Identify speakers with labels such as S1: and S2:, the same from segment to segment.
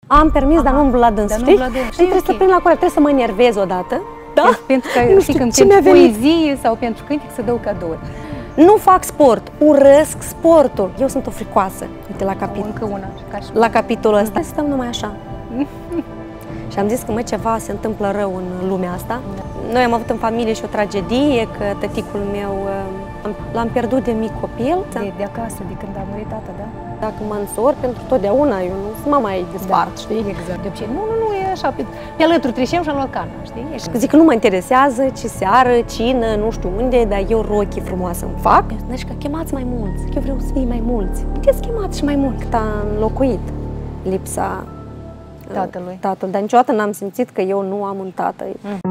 S1: Am permis, dar nu umblu la dâns, știi? Trebuie să prind la cură, trebuie să mă enervez odată. Da?
S2: Pentru că, știi, când pentru poezie sau pentru cântec să dau cadouri.
S1: Nu fac sport, urăsc sportul. Eu sunt o fricoasă. Uite, la capitol.
S2: Încă una.
S1: La capitolul ăsta. Stăm numai așa. Și am zis că, mă, ceva se întâmplă rău în lumea asta. Noi am avut în familie și o tragedie, că tăticul meu l-am pierdut de mic copil.
S2: De acasă, de când a murit tata, da?
S1: Dacă mă însor, pentru totdeauna, eu nu mă mai despart,
S2: da,
S1: știi?
S2: Exact. De obicei, nu, e așa, pe alături trecem și am luat cana, știi?
S1: Zic că nu mă interesează ce seară, cină, nu știu unde, dar eu rochie frumoasă îmi fac. Deci că chemați mai mulți, că eu vreau să fie mai mulți. Puteți chemați și mai mult, cât a înlocuit lipsa
S2: tatălui.
S1: Dar niciodată n-am simțit că eu nu am un tată.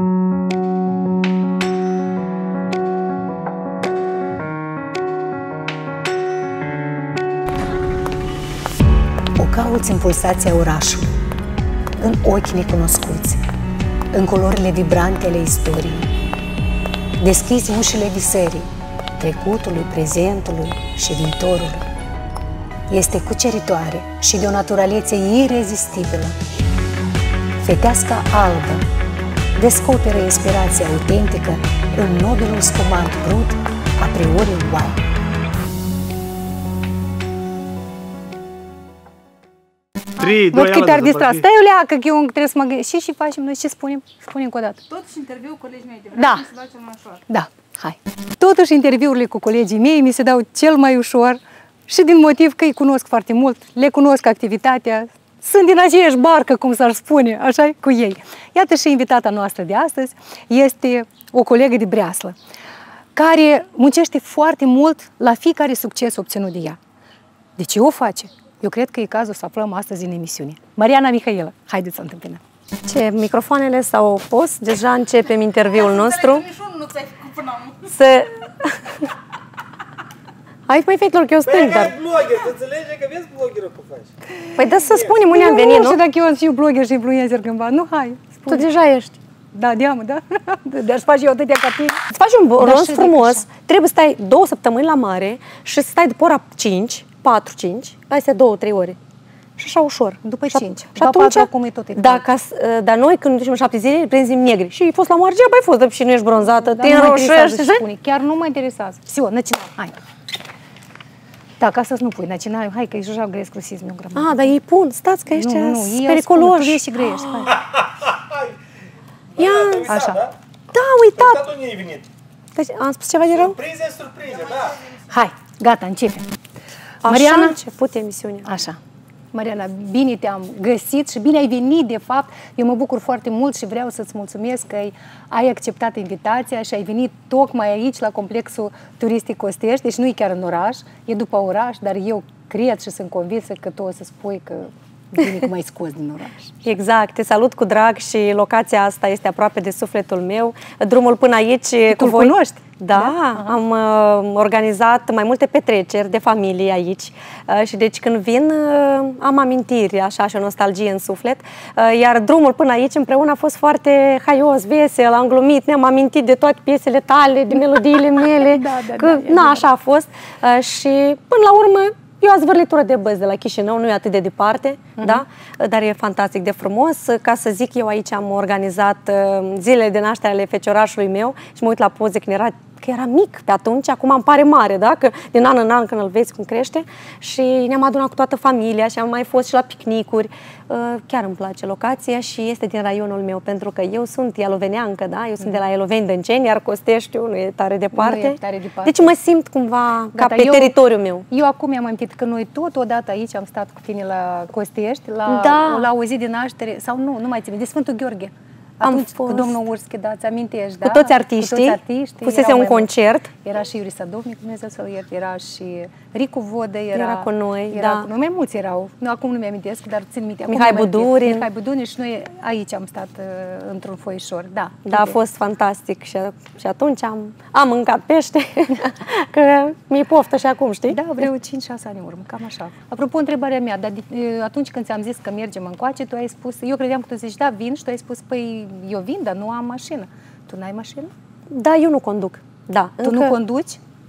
S3: O cauți în pulsația orașului, în ochi necunoscuți, în culorile vibrante ale istoriei. Deschizi ușile visării, trecutului, prezentului și viitorului. Este cuceritoare și de o naturalețe irezistibilă. Feteasca albă descoperă inspirația autentică în nobilul spumant brut, a priori white.
S2: Văd că te-ar distra. Stai o leacă, că eu trebuie să mă gândesc. Și facem noi? Ce spunem? Spunem încă o dată.
S4: Totuși interviul colegii mei de
S2: da.
S4: Se dau cel mai ușor.
S2: Da, hai. Totuși interviurile cu colegii mei mi se dau cel mai ușor și din motiv că îi cunosc foarte mult, le cunosc activitatea, sunt din aceeași barcă, cum s-ar spune, așa, cu ei. Iată și invitata noastră de astăzi este o colegă de Breaslă, care muncește foarte mult la fiecare succes obținut de ea. De ce o face? Eu cred că e cazul să aflăm astăzi în emisiune. Mariana Mihaela, haideți să întâmpinăm.
S1: Ce, microfoanele s-au pus? Deja începem interviul nostru. Să... Hai, mai fetelor, că eu stâng, dar...
S5: Păi, blogger, tu înțelegi că vezi bloggerul că faci?
S1: Păi da să spunem unde am venit, nu?
S2: Nu știu dacă eu fiu blogger și influencer cândva. Nu, hai, spune.
S1: Tu deja ești.
S2: Da, deamă, da? Dar-ți faci eu atâtea ca tine.
S1: Îți faci un rost frumos, trebuie să stai 2 săptămâni la mare și să stai după ora 5, 4-5, astea 2-3 ore. Și așa ușor.
S2: După 5.
S1: Și atunci, dar noi când ducem 7 zile, prenzim negri. Și ai fost la moargea, ai fost, și nu ești bronzată, te înroșești.
S2: Chiar nu mă interesează. Все, начинаем. Hai. Da, ca să-ți nu pui, начинаем. Hai, că ești așa gresc rusismul grămadă.
S1: Ah, dar ei pun, stați că ești periculos.
S2: Tu vezi și greiești, hai.
S1: Ia,
S5: așa.
S1: Da, uitat.
S5: Dar nu e venit.
S1: Am spus ceva de rău?
S5: Surprize, da.
S2: Hai, gata, începem.
S1: Mariana, a început emisiunea.
S2: Așa. Mariana, bine te-am găsit și bine ai venit, de fapt. Eu mă bucur foarte mult și vreau să-ți mulțumesc că ai acceptat invitația și ai venit tocmai aici, la complexul turistic Costești. Deci nu e chiar în oraș, e după oraș, dar eu cred și sunt convinsă că tu o să spui că bine cum ai scos din oraș.
S1: Exact, te salut cu drag și locația asta este aproape de sufletul meu. Drumul până aici
S2: cu voi. Tu cunoști?
S1: Da, am organizat mai multe petreceri de familie aici și deci când vin am amintiri, așa, și o nostalgie în suflet, iar drumul până aici împreună a fost foarte haios, vesel, am glumit, ne-am amintit de toate piesele tale, de melodiile mele, așa a fost și până la urmă e o zvârlitură de băzi de la Chișinău, nu e atât de departe, da? Dar e fantastic de frumos. Ca să zic, eu aici am organizat zilele de naștere ale feciorașului meu și mă uit la poze când era mic pe atunci, acum îmi pare mare, da? Că din an în an când îl vezi cum crește și ne-am adunat cu toată familia și am mai fost și la picnicuri. Chiar îmi place locația și este din raionul meu, pentru că eu sunt ialoveneancă, da? Eu sunt de la Ialoveni-Dânceni, iar Costeștiul nu e tare departe.
S2: Nu e tare departe.
S1: Deci mă simt cumva ca pe teritoriul meu.
S2: Eu acum mi-am amintit că noi tot odată aici am stat cu tine la Costești, la o zi de naștere, sau nu mai țin, de Sfântul Gheorghe. Atunci, cu domnul Urschi, da, ți-amintești, da?
S1: Cu toți artiștii, pusese un concert.
S2: Era și Iuri Sadovnic, Dumnezeu să-l ierte, era și Ricu Vodă,
S1: era cu noi,
S2: da. Cu noi, mai mulți erau, acum nu mi-amintesc, dar țin minte.
S1: Mihai Budurin.
S2: Mihai Budurin și noi aici am stat într-un foișor, da.
S1: Da, a fost fantastic și atunci am mâncat pește, că mi-e poftă și acum, știi?
S2: Da, vreau 5-6 ani în urmă, cam așa. Apropo, întrebarea mea, dar atunci când ți-am zis că mergem încoace, tu ai spus, eu credeam că tu zici, da, vin, și tu ai spus, păi, eu vin, dar nu am mașină. Tu n-ai mașină?
S1: Da, eu nu conduc. Da.
S2: Tu nu conduci?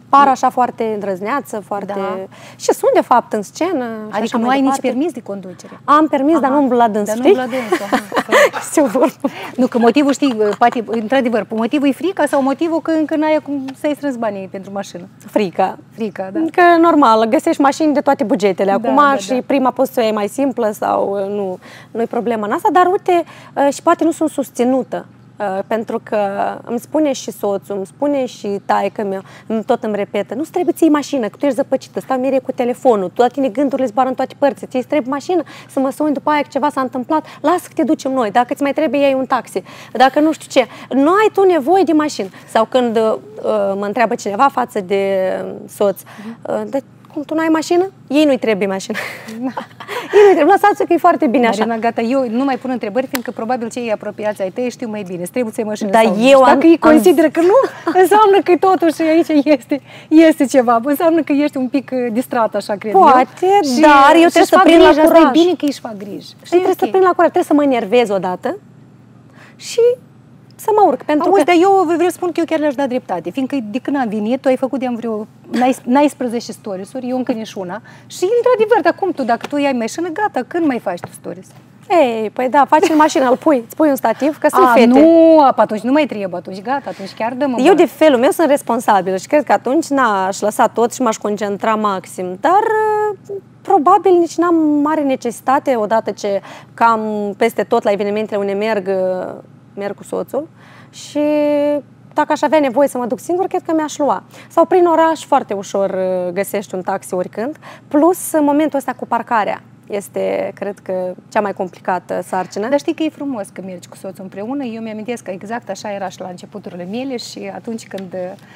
S1: par așa foarte îndrăzneață, foarte...
S2: Da.
S1: Și sunt, de fapt, în scenă.
S2: Adică nu ai nici permis de conducere.
S1: Am permis, dar nu umblu la dâns,
S2: Dar nu
S1: știi?
S2: la dânsul. Nu, că motivul, știi, poate, într-adevăr, motivul e frica sau motivul că încă n-ai acum să-i strâns banii pentru mașină?
S1: Frica.
S2: Frica, da.
S1: Că normal, găsești mașini de toate bugetele acum
S2: Da,
S1: și
S2: da.
S1: prima poți să o iei mai simplă sau nu e problema în asta, dar uite, și poate nu sunt susținută. Pentru că îmi spune și soțul, îmi spune și taică-meu, tot îmi repetă, nu-ți trebuie ți-i mașină, că tu ești zăpăcită, stau mereu cu telefonul, tu la tine gândurile zboară în toate părțile, ți-i trebuie mașină, să mă suni după aia că ceva s-a întâmplat, lasă că te ducem noi, dacă îți mai trebuie iei un taxi, dacă nu știu ce, nu ai tu nevoie de mașină. Sau când mă întreabă cineva față de soț, de cum, tu nu ai mașină? Ei nu-i trebuie mașină. Ei nu-i trebuie. Lăsați-o că e foarte bine așa.
S2: Marina, gata, eu nu mai pun întrebări, fiindcă probabil cei apropiați ai tăi știu mai bine. Îți trebuie să-i mașină
S1: Dar
S2: sau nu.
S1: eu
S2: Dacă îi consideră că nu, înseamnă că totuși aici este ceva. Înseamnă că ești un pic distrat, așa, cred eu.
S1: Poate, dar eu trebuie să prind la curaj.
S2: Asta e bine că își fac griji.
S1: Trebuie să prind la curaj, trebuie să mă enervez odată și să mă urc. Pentru
S2: Auzi,
S1: că...
S2: dar eu vreau să spun că eu chiar le-aș da dreptate, fiindcă de când am venit, tu ai făcut de-am vreo 19 stories-uri, eu încă nici una. Și, într-adevăr, dar cum tu, dacă tu iai mașină, gata, când mai faci tu stories?
S1: Ei, păi da, faci în mașină, îți pui un stativ, că sunt fete.
S2: Nu, atunci nu mai trebuie, atunci gata, atunci chiar dăm
S1: Eu de felul meu sunt responsabilă și cred că atunci n-aș lăsa tot și m-aș concentra maxim, dar probabil nici n-am mare necesitate, odată ce cam peste tot la evenimentele unde merg cu soțul și dacă aș avea nevoie să mă duc singur, cred că mi-aș lua. Sau prin oraș foarte ușor găsești un taxi oricând, plus momentul ăsta cu parcarea. Este, cred că, cea mai complicată sarcină.
S2: Dar știi că e frumos că mergi cu soțul împreună. Eu mi-amintesc că exact așa era și la începuturile mele și atunci când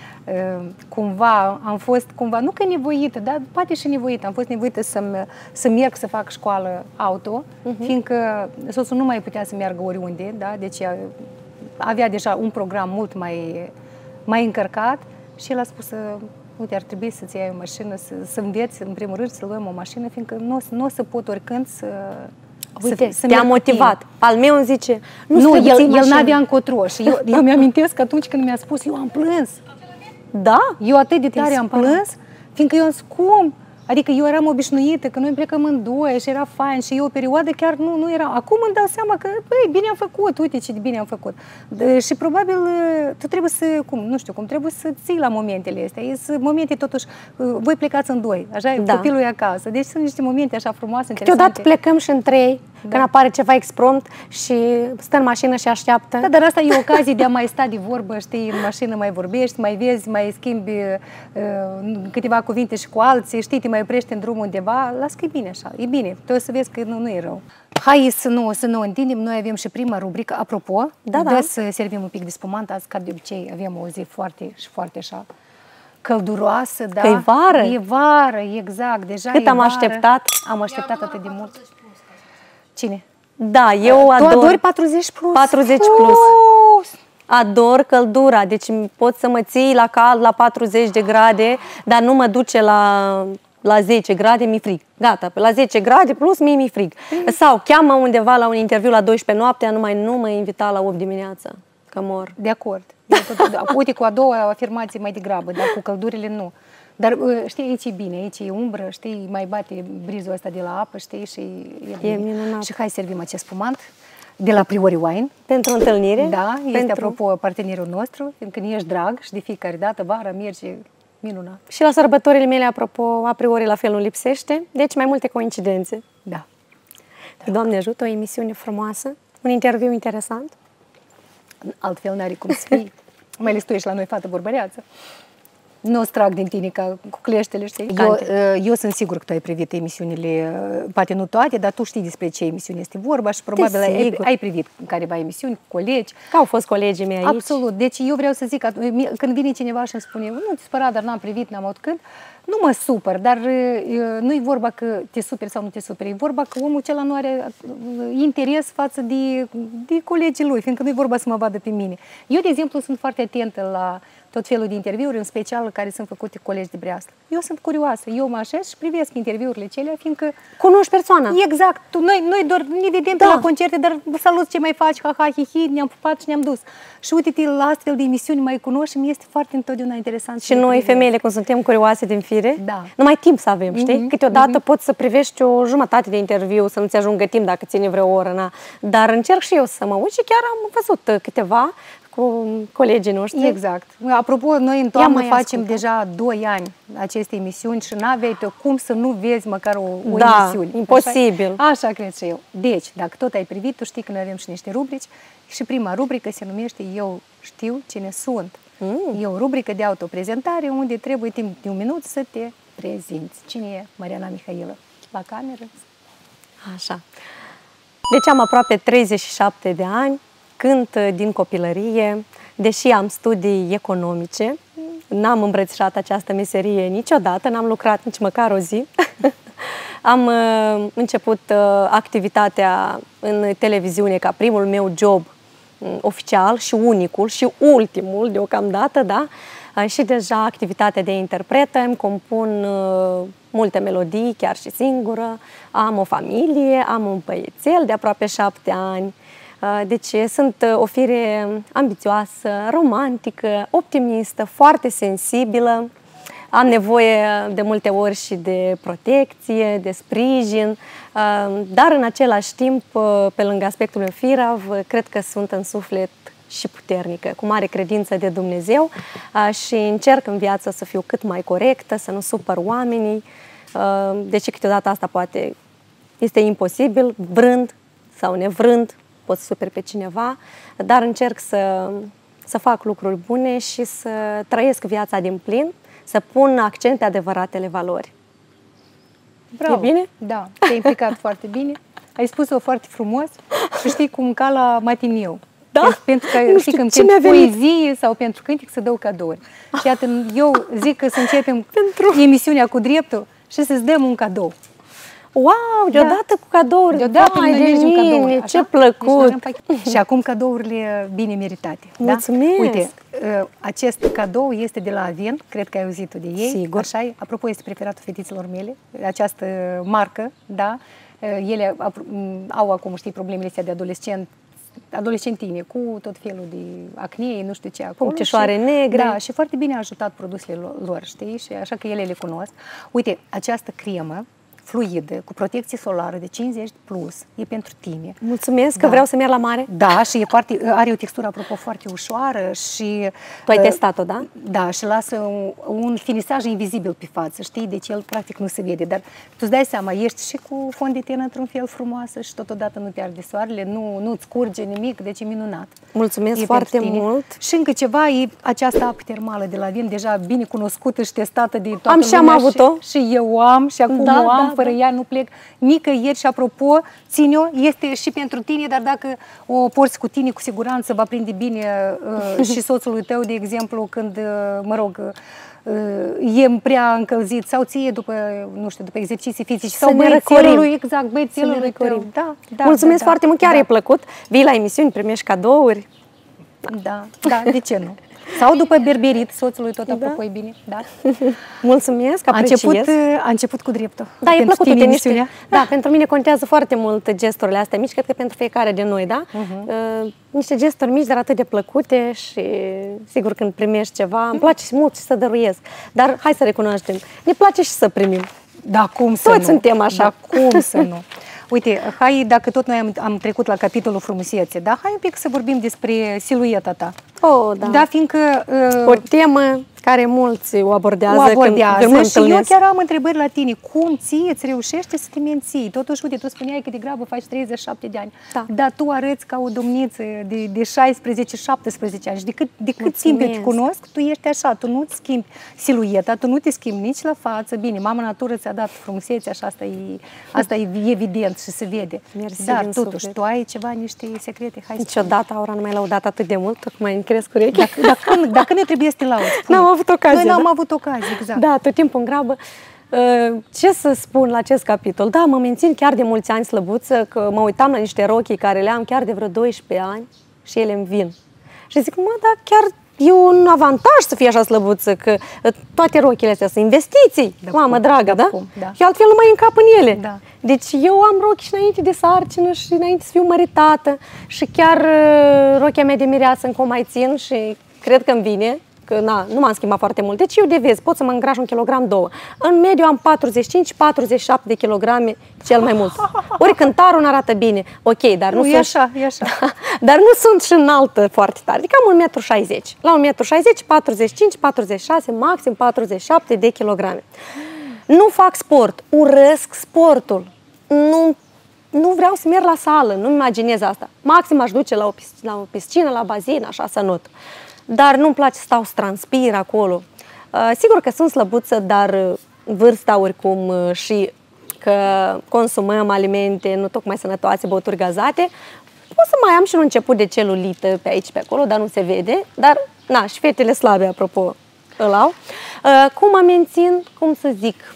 S2: cumva am fost, nu că nevoită, dar poate și nevoită, am fost nevoită să merg să fac școală auto, fiindcă soțul nu mai putea să meargă oriunde, da? Deci avea deja un program mult mai încărcat și el a spus uite, ar trebui să-ți iei o mașină, să înveți, în primul rând, să luăm o mașină, fiindcă nu o să pot oricând să
S1: te-a motivat. Al meu îmi zice,
S2: nu el n-avea încotro. Și eu mi-amintesc că atunci când mi-a spus, eu am plâns.
S1: Da?
S2: Eu atât de tare am plâns, fiindcă eu am zis, cum? Adică eu eram obișnuită, că noi plecăm în doi și era fain și eu o perioadă chiar nu era. Acum îmi dau seama că, băi, bine am făcut, uite ce de bine am făcut. Și probabil tu trebuie să, trebuie să ții la momentele astea. Sunt momente totuși, voi plecați în doi, așa, copilul e acasă. Deci sunt niște momente așa frumoase, interesante.
S1: Câteodată plecăm și în trei, când apare ceva exprompt și stă în mașină și așteaptă.
S2: Da, dar asta e ocazie de a mai sta de vorbă, știi, în mașină mai vorbești, mai vezi, mai schimbi câteva cuvinte și cu alții, știi, te mai oprești în drum undeva, las că e bine așa, e bine, tu o să vezi că nu e rău. Hai să nu întindem, noi avem și prima rubrică, apropo, să servim un pic de spumant, azi ca de obicei avem o zi foarte și foarte așa călduroasă, da?
S1: Că e vară.
S2: E vară, exact, deja
S1: cât am așteptat?
S2: Am așteptat atât de mult. Cine?
S1: Da, eu ador.
S2: Tu adori 40 plus?
S1: 40 plus. Ador căldura, deci pot să mă ții la cald la 40 de grade, dar nu mă duce la 10 grade, mi-e frig. Gata, la 10 grade plus mi-e frig. Sau cheamă undeva la un interviu la 12 noaptea, nu mă invita la 8 dimineața, că mor.
S2: De acord. Uite, cu a doua afirmație mai degrabă, dar cu căldurile nu. Dar știi, aici e bine, aici e umbră, știi, mai bate brizul ăsta de la apă, știi, și e
S1: minunat.
S2: Și hai servim acest spumant de la Priori Wine.
S1: Pentru întâlnire?
S2: Da, este apropo partenerul nostru, fiindcă ne ești drag și de fiecare dată, vara, merge minunat.
S1: Și la sărbătorile mele, apropo, a priori la fel nu lipsește, deci mai multe coincidențe.
S2: Da.
S1: Doamne ajută, o emisiune frumoasă, un interviu interesant.
S2: Altfel n-are cum să fie. Mai ales tu ești la noi fată vorbăreață. Nu o trag din tine ca cu cleștele, știi? Eu sunt sigur că tu ai privit emisiunile, poate nu toate, dar tu știi despre ce emisiune este vorba și probabil ai privit careva emisiuni cu colegi.
S1: Că au fost colegii mei aici.
S2: Absolut. Deci eu vreau să zic că când vine cineva și îmi spune, nu te spăra, dar n-am privit, n-am auzit când, nu mă supăr, dar nu e vorba că te superi sau nu te superi, e vorba că omul acela nu are interes față de colegii lui, fiindcă nu e vorba să mă vadă pe mine. Eu, de exemplu, sunt foarte atentă la tot felul de interviuri, în special care sunt făcute colegi de breaslă. Eu sunt curioasă, eu mă așez și privesc interviurile celea, fiindcă...
S1: Cunoști persoana.
S2: Exact, noi doar ne vedem pe la concerte, dar salut, ce mai faci, ha-ha, hi-hi, ne-am pupat și ne-am dus. Și uite-te, la astfel de emisiuni mai cunoști și mi este foarte întotdeauna interesant.
S1: Și noi, femeile, cum suntem curioase din fire, numai timp să avem, știi? Câteodată poți să privești o jumătate de interviu, să nu-ți ajungă timp dacă ține vreo oră, na. Dar încerc și eu să mă uit și chiar am văzut câteva cu colegii noștri.
S2: Exact. Apropo, noi în toamnă facem deja 2 ani aceste emisiuni și n-aveai pe cum să nu vezi măcar o emisiune.
S1: Imposibil.
S2: Așa cred și eu. Deci, dacă tot ai privit, tu știi că noi avem și niște rubrici și prima rubrică se numește Eu știu cine sunt. E o rubrică de autoprezentare unde trebuie timp de 1 minut să te prezinți. Cine e Mariana Mihailă? La cameră?
S1: Așa. Deci am aproape 37 de ani, cânt din copilărie, deși am studii economice, n-am îmbrățișat această meserie niciodată, n-am lucrat nici măcar o zi. Am început activitatea în televiziune ca primul meu job oficial și unicul și ultimul deocamdată, da? Și deja activitatea de interpretă, îmi compun multe melodii, chiar și singură, am o familie, am un băiețel de aproape 7 ani, deci sunt o fire ambițioasă, romantică, optimistă, foarte sensibilă, am nevoie de multe ori și de protecție, de sprijin, dar în același timp, pe lângă aspectul meu firav, cred că sunt în suflet și puternică, cu mare credință de Dumnezeu și încerc în viață să fiu cât mai corectă, să nu supăr oamenii, deși câteodată asta poate este imposibil, vrând sau nevrând, pot să superi pe cineva, dar încerc să fac lucruri bune și să trăiesc viața din plin, să pun accent pe adevăratele valori.
S2: Bravo.
S1: E bine?
S2: Da, te-ai implicat foarte bine, ai spus-o foarte frumos și știi cum ca la matineu.
S1: Da?
S2: Pentru că știi, când poezie sau pentru cântic să dau cadouri. Și iată, eu zic că să începem emisiunea cu dreptul și să-ți dăm un cadou.
S1: Wow, deodată cu cadouri.
S2: Deodată
S1: de mine, ce plăcut.
S2: Și acum cadourile bine meritate.
S1: Mulțumesc.
S2: Da? Uite, acest cadou este de la Aven, cred că ai auzit-o de ei.
S1: Sigur.
S2: Așa, apropo, este preferatul fetițelor mele, această marcă, da? Ele au acum, știi, problemele astea de adolescentine, cu tot felul de acne, nu știu ce acolo.
S1: Punctișoare negre.
S2: Da, și foarte bine a ajutat produsele lor, știi? Și așa că ele le cunosc. Uite, această cremă fluidă, cu protecție solară de 50 plus, e pentru tine.
S1: Mulțumesc, că vreau să merg la mare.
S2: Da, și are o textură, apropo, foarte ușoară și...
S1: Tu ai testat-o, da?
S2: Da, și lasă un finisaj invizibil pe față, știi? Deci el, practic, nu se vede. Dar tu îți dai seama, ești și cu fond de tenă într-un fel frumoasă și totodată nu te arde soarele, nu-ți curge nimic, deci e minunat.
S1: Mulțumesc foarte mult.
S2: Și încă ceva, e această apă termală de la Aven, deja bine cunoscută și testată de toată lumea.
S1: Am avut-o.
S2: Și eu am, și acum o am. Fără ea nu plec nicăieri și, apropo, ține-o, este și pentru tine, dar dacă o porți cu tine, cu siguranță va prinde bine și soțului tău, de exemplu, când, mă rog, e prea încălzit sau ție după, nu știu, după exerciții fizice sau băiețelului, exact, băiețelului tău. Da,
S1: mulțumesc foarte mult, chiar e plăcut. Vii la emisiuni, primești cadouri.
S2: Da, de ce nu? Sau după berberit, soțului tot apropo e bine, da?
S1: Mulțumesc, apreciez.
S2: A început cu dreptul.
S1: Da, e plăcut, uite, niște. Da, pentru mine contează foarte mult gesturile astea mici, cred că pentru fiecare de noi, da? Niște gesturi mici, dar atât de plăcute și sigur când primești ceva, îmi place mult și să dăruiesc. Dar hai să recunoaștem, ne place și să primim.
S2: Da, cum să nu?
S1: Toți suntem așa.
S2: Da, cum să nu? Uite, hai, dacă tot noi am trecut la capitolul frumusețe, da, hai un pic să vorbim despre silueta ta.
S1: Oh, da.
S2: Da, fiindcă...
S1: o temă care mulți o abordează, când
S2: și eu chiar am întrebări la tine. Cum ție îți reușește să te menții? Totuși, uite, tu spuneai că degrabă faci 37 de ani, dar tu arăți ca o domniță de 16-17 ani. Și de cât timp eu te cunosc, tu ești așa, tu nu-ți schimbi silueta, tu nu te schimbi nici la față. Bine, mama natură ți-a dat frumusețea și asta e evident și se vede.
S1: Mersi,
S2: dar totuși, tu ai ceva, niște secrete? Hai,
S1: niciodată, Aura, nu mai laudat atât de mult, tocmai îmi cresc urechea.
S2: Dacă ne trebuie să te lauzi,
S1: n-am avut ocazie.
S2: Noi n-am avut ocazie, exact.
S1: Da, tot timpul în grabă. Ce să spun la acest capitol? Da, mă mențin chiar de mulți ani slăbuță, că mă uitam la niște rochii care le am chiar de vreo 12 ani și ele îmi vin. Și zic, mă, dar chiar e un avantaj să fie așa slăbuță, că toate rochile astea sunt investiții, mamă dragă, da?
S2: Da.
S1: Și altfel nu mai încap în ele.
S2: Da.
S1: Deci eu am rochi și înainte de sarcină și înainte să fiu măritată și chiar rochia mea de mireasă încă o mai țin și cred că îmi vine, că nu m-am schimbat foarte mult. Deci eu de vezi, pot să mă îngraș 1 kilogram, 2. În mediu am 45-47 de kilograme cel mai mult. Ori cântarul nu arată bine, ok, dar nu
S2: e
S1: sunt...
S2: așa, e așa.
S1: Dar nu sunt și înaltă foarte tare. Adică am 1,60 m. La 1,60 m, 45, 46, maxim 47 de kilograme. Nu fac sport, urăsc sportul. Nu vreau să merg la sală, nu-mi imaginez asta. Maxim aș duce la o piscină, la bazin, așa să not. Dar nu-mi place să stau să transpir acolo. Sigur că sunt slăbuță, dar vârsta oricum și că consumăm alimente nu tocmai sănătoase, băuturi gazate, pot să mai am și un început de celulită pe aici, pe acolo, dar nu se vede. Dar, na, și fetele slabe, apropo, îl au. Cum mă mențin, cum să zic,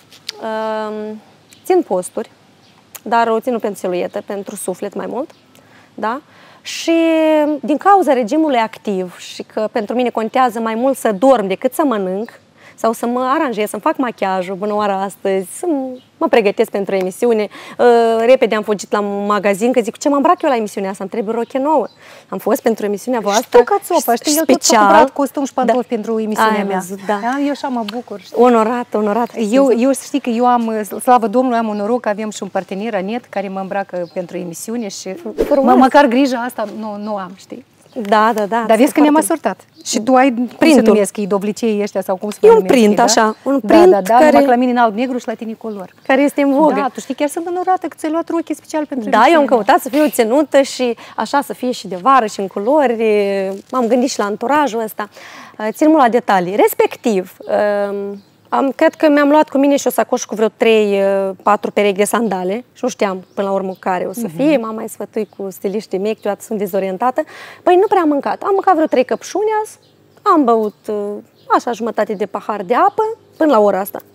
S1: țin posturi, dar o țin pentru siluetă, pentru suflet mai mult, da? Și din cauza regimului activ și că pentru mine contează mai mult să dorm decât să mănânc sau să mă aranjez, să-mi fac machiajul, bună oară astăzi, să mă pregătesc pentru emisiune. Repede am fugit la magazin, că zic, ce mă îmbrac eu la emisiunea asta, îmi trebuie roche nouă. Am fost pentru emisiunea voastră.
S2: Știu că țopa, știi, eu tot s-a cumpărat costum și pantofi pentru emisiunea mea.
S1: Da.
S2: Eu așa mă bucur.
S1: Onorat.
S2: Eu știi că eu am, slavă Domnului, am un noroc că avem și un partener, Anet, care mă îmbracă pentru emisiune și măcar grija asta nu am, știi?
S1: Da.
S2: Dar vezi că ne-am asortat. Și tu ai, cum se numesc, dovlicei ăștia sau cum se
S1: numesc? E un print, așa. Un print
S2: care... numai la mine în alb-negru și la tine color.
S1: Care este în vogă.
S2: Da, tu știi, chiar sunt onorată că ți-ai luat rochii special pentru
S1: Da, eu am căutat să fiu ținută și așa să fie și de vară și în culori. M-am gândit și la anturajul ăsta. Țin mult la detalii. Respectiv, cred că mi-am luat cu mine și o sacoșă cu vreo 3-4 perechi de sandale și nu știam până la urmă care o să fie. M-am mai sfătuit cu stiliștii mei, câteodată sunt dezorientată. Păi nu prea am mâncat. Am mâncat vreo 3 căpșuni azi, am băut așa jumătate de pahar de apă până la ora asta.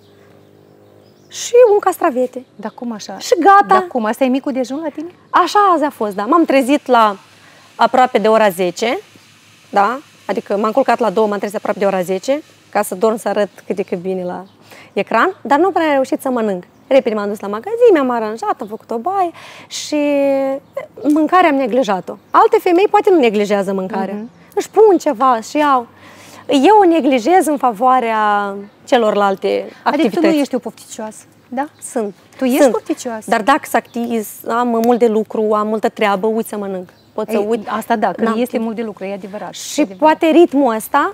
S1: Și un castravete.
S2: Dar cum așa?
S1: Și gata.
S2: Dar cum? Asta e micul dejun la tine?
S1: Așa azi a fost, da. M-am trezit la aproape de ora 10, da? Adică m-am culcat la 2, m-am trezit aproape de ora 10, ca să dorm, să arăt cât de cât bine la ecran, dar nu prea am reușit să mănânc. Repede m-am dus la magazin, mi-am aranjat, am făcut o baie și mâncarea am neglijat-o. Alte femei poate nu neglijează mâncarea. Își pun ceva și iau. Eu o neglijez în favoarea celorlalte activități.
S2: Adică tu nu ești o pofticioasă, da?
S1: Sunt.
S2: Tu ești pofticioasă.
S1: Dar dacă sunt activ, am mult de lucru, am multă treabă, uit să mănânc. Pot să uit.
S2: Asta da, că este mult de lucru, e adevărat.
S1: Și poate ritmul ăsta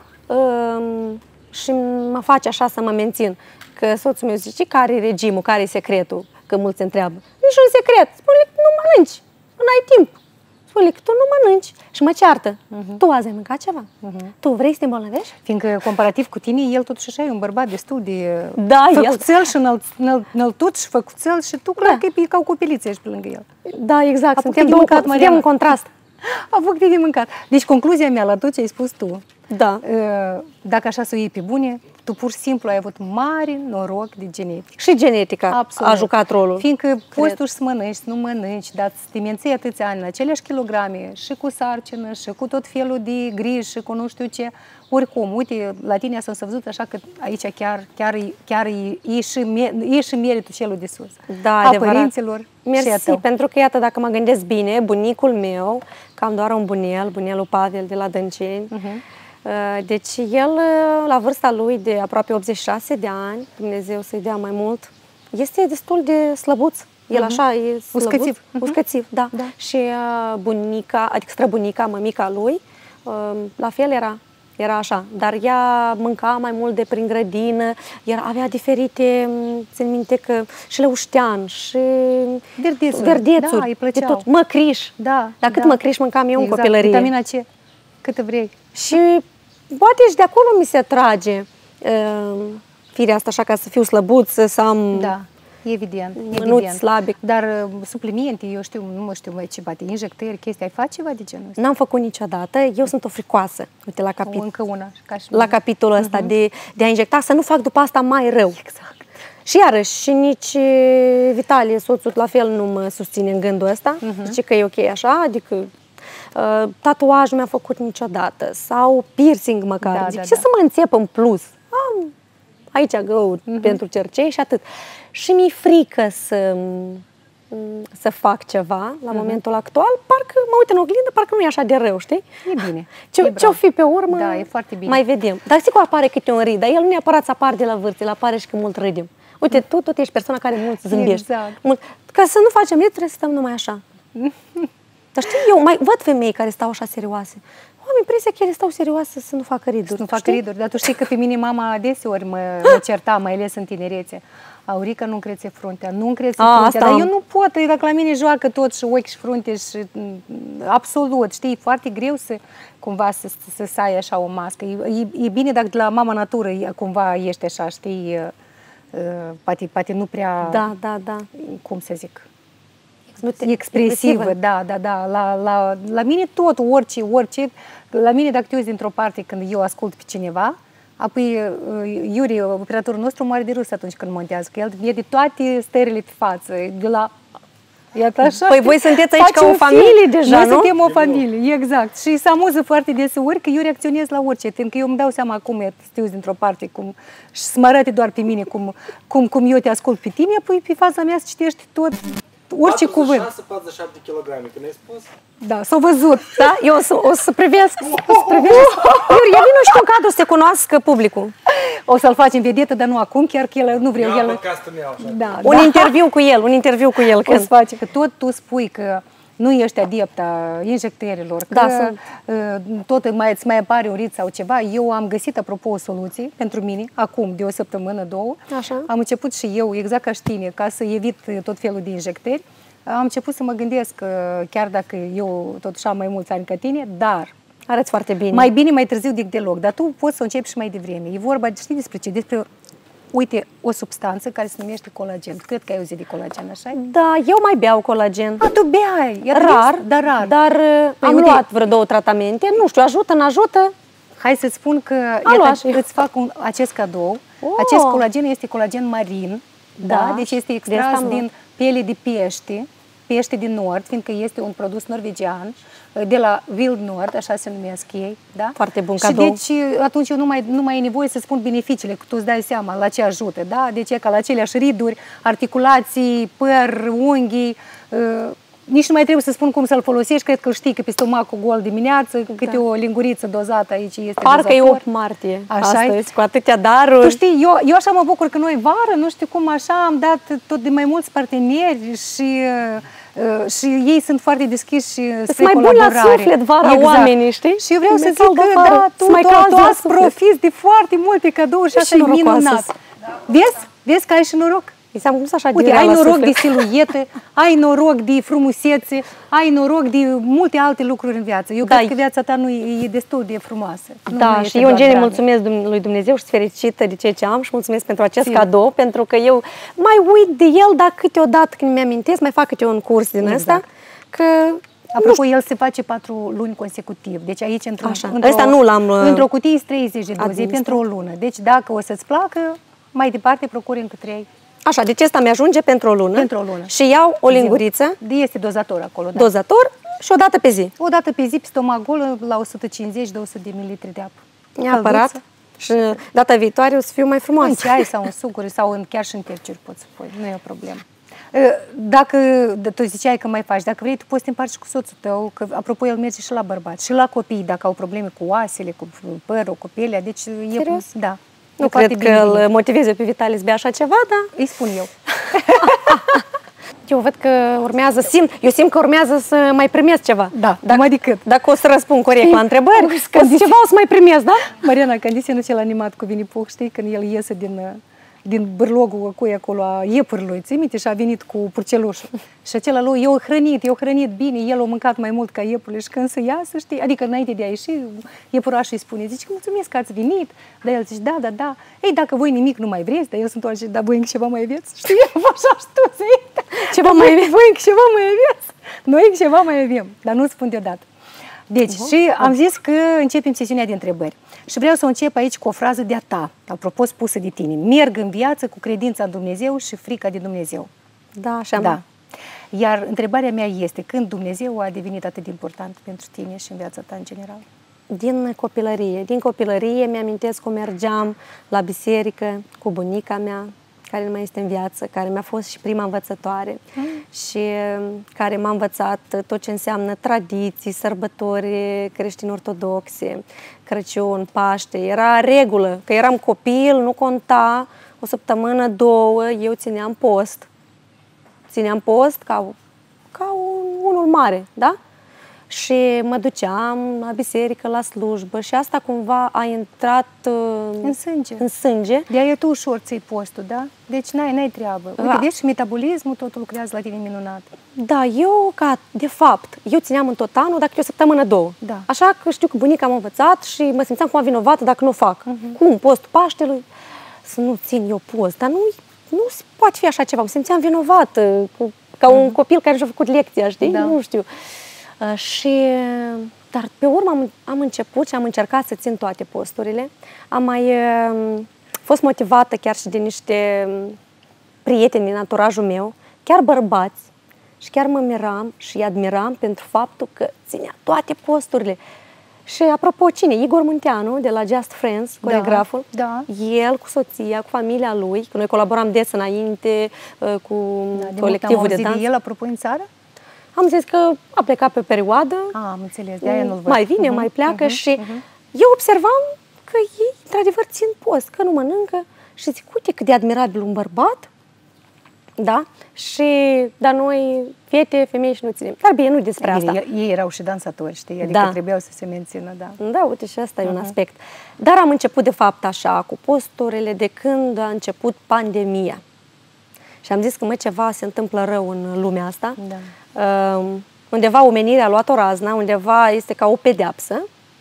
S1: și mă face așa să mă mențin. Că soțul meu zice, care e regimul, care e secretul? Că mulți întreabă. Nici un secret. Spune că nu mănânci, nu ai timp. Spune că tu nu mănânci și mă ceartă. Tu azi ai mâncat ceva? Tu vrei să te îmbolnăvești?
S2: Fiindcă comparativ cu tine, el totuși așa e un bărbat destul de
S1: făcuțel
S2: și înăltut și făcuțel și tu clar că e ca o copiliță ești pe lângă el.
S1: Da, exact. Suntem în contrast.
S2: Apuc de mâncat. Deci concluzia mea la tot ce ai spus tu,
S1: da.
S2: Dacă așa să o iei pe bune, tu pur și simplu ai avut mare noroc de genetică.
S1: Și genetica a jucat rolul.
S2: Fiindcă poți tu să mănânci, să nu mănânci, dar să te menții atâția ani la aceleași kilograme și cu sarcină și cu tot felul de griji și cu nu știu ce. Oricum, uite, la tine s-a văzut așa că aici chiar e și meritul celul de sus.
S1: Da,
S2: a părinților.
S1: Mersi, pentru că iată, dacă mă gândesc bine, bunicul meu, că am doar un bunelul Pavel de la Dânceni, deci el, la vârsta lui de aproape 86 de ani, Dumnezeu să-i dea mai mult, este destul de slăbuț. El așa e slăbuț. Uscățiv, da. Și bunica, adică străbunica, mămica lui, la fel era așa, dar ea mânca mai mult de prin grădină, avea diferite, țin minte că și leuștean, și verdețuri,
S2: da, îi plăceau.
S1: de tot, măcriș. Dar cât măcriș mâncam eu în copilărie.
S2: Vitamina C, cât vrei.
S1: Și poate și de acolo mi se trage firea asta așa, ca să fiu slăbuț, să am...
S2: Da. Evident.
S1: Slabe.
S2: Dar suplimente, eu știu, nu mă știu ce bate, injectări, chestii, ai face ceva de genul ăsta?
S1: N-am făcut niciodată, eu sunt o fricoasă. Uite,
S2: încă una.
S1: La capitolul ăsta de a injecta, să nu fac după asta mai rău.
S2: Exact.
S1: Și iarăși, și nici Vitalie, soțul, la fel nu mă susține în gândul ăsta. Zice că e ok așa, adică tatuaj nu mi-a făcut niciodată sau piercing măcar. Zic, ce să mă înțep în plus? Am aici găuri pentru cercei și atât. Și mi-e frică să fac ceva la momentul actual, parcă mă uit în oglindă, parcă nu e așa de rău, știi?
S2: E bine.
S1: Ce-o fi pe urmă,
S2: da, e foarte bine.
S1: Mai vedem. Dar sigur apare câte un râd, dar el nu neapărat să apare de la vârf, el apare și că mult râdem. Uite, tu tot ești persoana care mult zâmbești. Exact. Mult. Ca să nu facem râd, trebuie să stăm numai așa. Dar știi, eu mai văd femei care stau așa serioase. Am impresia că ele stau serioase să nu facă riduri. Să
S2: nu facă riduri, dar tu știi că pe mine mama adeseori mă certa, mai ales în tinerețe. Aurica, nu încrețe fruntea, nu încrețe fruntea, dar eu nu pot, dacă la mine joacă tot și ochi și frunte și absolut, știi, e foarte greu să cumva să ai așa o mască. E bine dacă de la mama natură cumva ești așa, știi, poate nu prea,
S1: da.
S2: Cum să zic, expresivă, da. La mine tot, orice, la mine dacă te uiți dintr-o parte când eu ascult pe cineva, apoi Iuri, operatorul nostru, moare de râs atunci când montează, că el vede toate stările pe față, de la... Iată așa.
S1: Păi voi sunteți aici ca o familie deja,
S2: nu? Noi suntem o familie, exact. Și se amuză foarte deseori că eu reacționez la orice, fiindcă eu îmi dau seama acum, să te uiți dintr-o parte, și să mă arate doar pe mine, cum eu te ascult pe tine, apoi pe fața mea să citești tot, orice cuvânt.
S5: 46-47 kg, când ai spus?
S2: Da, s-au văzut.
S1: Da? Eu o să privesc. Iuri, ia vino și tu în cadru să te cunoască publicul.
S2: O să-l facem vedetă, dar nu acum, chiar că el nu vreau.
S1: Un interviu cu el.
S2: O să facem, că tot tu spui că nu ești adepta injectărilor, că tot îți mai apare un rit sau ceva. Eu am găsit, apropo, o soluție pentru mine, acum, de o săptămână, două.
S1: Așa.
S2: Am început și eu, exact ca și tine, ca să evit tot felul de injectări. Am început să mă gândesc, chiar dacă eu totuși am mai mulți ani ca tine, dar
S1: arăți foarte bine.
S2: Mai bine, mai târziu decât deloc, dar tu poți să începi și mai devreme. E vorba, știi despre ce? Despre, uite, o substanță care se numește colagen. Cred că ai auzit de colagen, așa?
S1: Da, eu mai beau colagen.
S2: Tu beai.
S1: Rar, dar am luat vreo 2 tratamente. Nu știu, ajută, nu ajută?
S2: Hai să-ți spun că îți fac acest cadou. Acest colagen este colagen marin, da? Deci este extras din piele de pește din nord, fiindcă este un produs norvegian, de la Wild Nord, așa se numesc ei, da?
S1: Foarte bun cadou.
S2: Și deci atunci eu nu mai e nevoie să spun beneficiile, că tu îți dai seama la ce ajută, da? Deci e ca la aceleași riduri, articulații, păr, unghii, nici nu mai trebuie să spun cum să-l folosești, cred că știi că pe stomacul gol dimineață, câte o linguriță dozată aici este
S1: parcă e 8 martie astăzi, cu atâtea daruri.
S2: Tu știi, eu așa mă bucur că noi vară, nu știu cum așa, am dat tot de mai mulți parteneri și ei sunt foarte deschiși spre
S1: mai
S2: colaborare.
S1: Mai bun la suflet vara oamenii, știi?
S2: Și eu vreau să zic că da, tu ați profiți de foarte multe cadouri și așa e minunat. Vezi că ai și noroc? Uite, ai noroc de siluetă, ai noroc de frumusețe, ai noroc de multe alte lucruri în viață. Eu cred că viața ta nu e destul de frumoasă.
S1: Da, și eu în genere mulțumesc lui Dumnezeu și sunt fericită de ceea ce am și mulțumesc pentru acest cadou, pentru că eu mai uit de el, dar câteodată când mi-amintesc, mai fac câte un curs din ăsta, că...
S2: Apropo, el se face 4 luni consecutiv. Deci aici, într-o cutie, 30 de doze pentru o lună. Deci dacă o să-ți placă, mai departe procuri încă 3.
S1: Așa, deci ăsta mi-ajunge pentru o lună.
S2: Pentru o lună.
S1: Și iau o linguriță.
S2: Este dozator acolo, da.
S1: Dozator și o dată pe zi.
S2: O dată pe zi, pe stomac gol, la 150-200 de mililitri de apă.
S1: Neapărat. Și data viitoare o să fiu mai frumoasă.
S2: În ceai sau în sucuri sau chiar și în terciuri poți să pui. Nu e o problemă. Dacă tu ziceai că mai faci, dacă vrei, tu poți să te împarți cu soțul tău, că apropo el merge și la bărbați, și la copii, dacă au probleme cu oasele, cu părul, cu pielea, deci
S1: serios?
S2: Da.
S1: Nu cred că îl motiveze pe Vitalie să bea așa ceva, dar...
S2: Îi spun eu.
S1: Eu văd că urmează, simt că urmează să mai primesc ceva.
S2: Da, numai decât.
S1: Dacă o să răspund corect la întrebări, ceva o să mai primesc, da?
S2: Mariana, Candice, cel animat cu Winnie Pooh, știi, când el iese din bârlogul cu acolo a iepurului, ții minte, și a venit cu purcelușul. Și acela lui, eu hrănit bine, el a mâncat mai mult ca iepurul și când să iasă, știi, adică înainte de a ieși, iepurașul îi spune, zice, mulțumesc că ați venit, dar el zice, da. Ei, dacă voi nimic nu mai vreți, dar eu sunt toată, dar voi încă ceva mai aveți, știi, așa și tu, ceva mai aveți, voi încă ceva mai aveți, noi încă ceva mai avem, dar nu spun deodată. Deci, și am zis că începem sesiunea de întrebări. Și vreau să încep aici cu o frază de-a ta, apropo spusă de tine. Merg în viață cu credința în Dumnezeu și frica de Dumnezeu.
S1: Da, așa.
S2: Da. Iar întrebarea mea este, când Dumnezeu a devenit atât de important pentru tine și în viața ta în general?
S1: Din copilărie. Din copilărie mi-amintesc că mergeam la biserică cu bunica mea, care nu mai este în viață, care mi-a fost și prima învățătoare și care m-a învățat tot ce înseamnă tradiții, sărbători creștin-ortodoxe, Crăciun, Paște. Era regulă, că eram copil, nu conta, o săptămână, două, eu țineam post. Țineam post ca unul mare, da? Și mă duceam la biserică, la slujbă și asta cumva a intrat în sânge.
S2: De-aia tu ușor ții postul, da? Deci n-ai treabă. Uite, vezi, și metabolismul totul lucrează la tine minunat.
S1: Da, de fapt, eu țineam în tot anul, dacă e o săptămână, două.
S2: Da.
S1: Așa că știu că bunica m-a învățat și mă simțeam cumva vinovată dacă nu o fac. Cum? Postul Paștelui? Să nu țin eu post, dar nu poate fi așa ceva. Mă simțeam vinovată, ca un copil care și-a făcut lecția, știi?
S2: Da.
S1: Nu știu. Dar pe urmă am început și am încercat să țin toate posturile. Am mai fost motivată chiar și de niște prieteni din anturajul meu, chiar bărbați, și chiar mă miram și îi admiram pentru faptul că ținea toate posturile. Și apropo, cine? Igor Munteanu, de la Just Friends, coreograful.
S2: Da.
S1: El cu soția, cu familia lui, că noi colaboram des înainte cu colectivul de dans.
S2: El, apropo, în țară?
S1: Am zis că a plecat pe perioadă,
S2: am înțeles, de-aia nu-l văd.
S1: mai vine, mai pleacă și eu observam că ei, într-adevăr, țin post, că nu mănâncă și zic, uite cât de admirabil un bărbat, da? Dar noi, fete, femei și nu ținem. Dar bine, nu despre asta.
S2: Ei erau și dansatori, știi? Adică trebuiau să se mențină, da.
S1: Da, uite, și asta e un aspect. Dar am început, de fapt, așa, cu posturile de când a început pandemia. Și am zis că, ceva se întâmplă rău în lumea asta.
S2: Da.
S1: Undeva omenirea a luat o razna, undeva este ca o pedeapsă.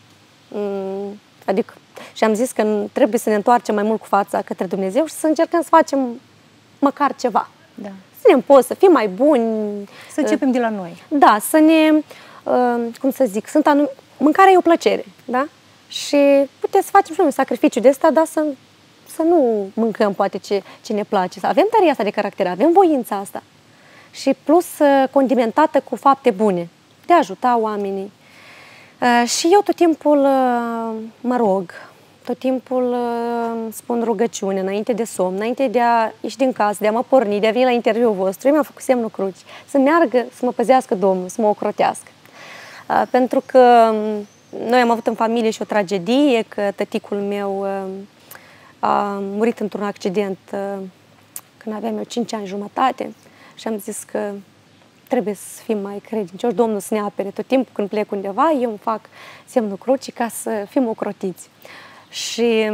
S1: Adică, și am zis că trebuie să ne întoarcem mai mult cu fața către Dumnezeu și să încercăm să facem măcar ceva.
S2: Da.
S1: Să ne să fim mai buni.
S2: Să începem de la noi.
S1: Da, să ne, cum să zic, mâncarea e o plăcere, da? Și putem să facem și noi un sacrificiu de ăsta, dar să nu mâncăm poate ce ne place. Să avem tăria asta de caracter, avem voința asta. Și plus condimentată cu fapte bune, de a ajuta oamenii. Și eu tot timpul mă rog, tot timpul spun rugăciune înainte de somn, înainte de a ieși din casă, de a mă porni, de a veni la interviul vostru. Eu mi-am făcut semnul cruci, să meargă, să mă păzească Domnul, să mă ocrotească. Pentru că noi am avut în familie și o tragedie, că tăticul meu a murit într-un accident când aveam eu 5 ani jumătate și am zis că trebuie să fim mai credincioși, Domnul să ne apere tot timpul când plec undeva, eu îmi fac semnul crucii ca să fim ocrotiți. Și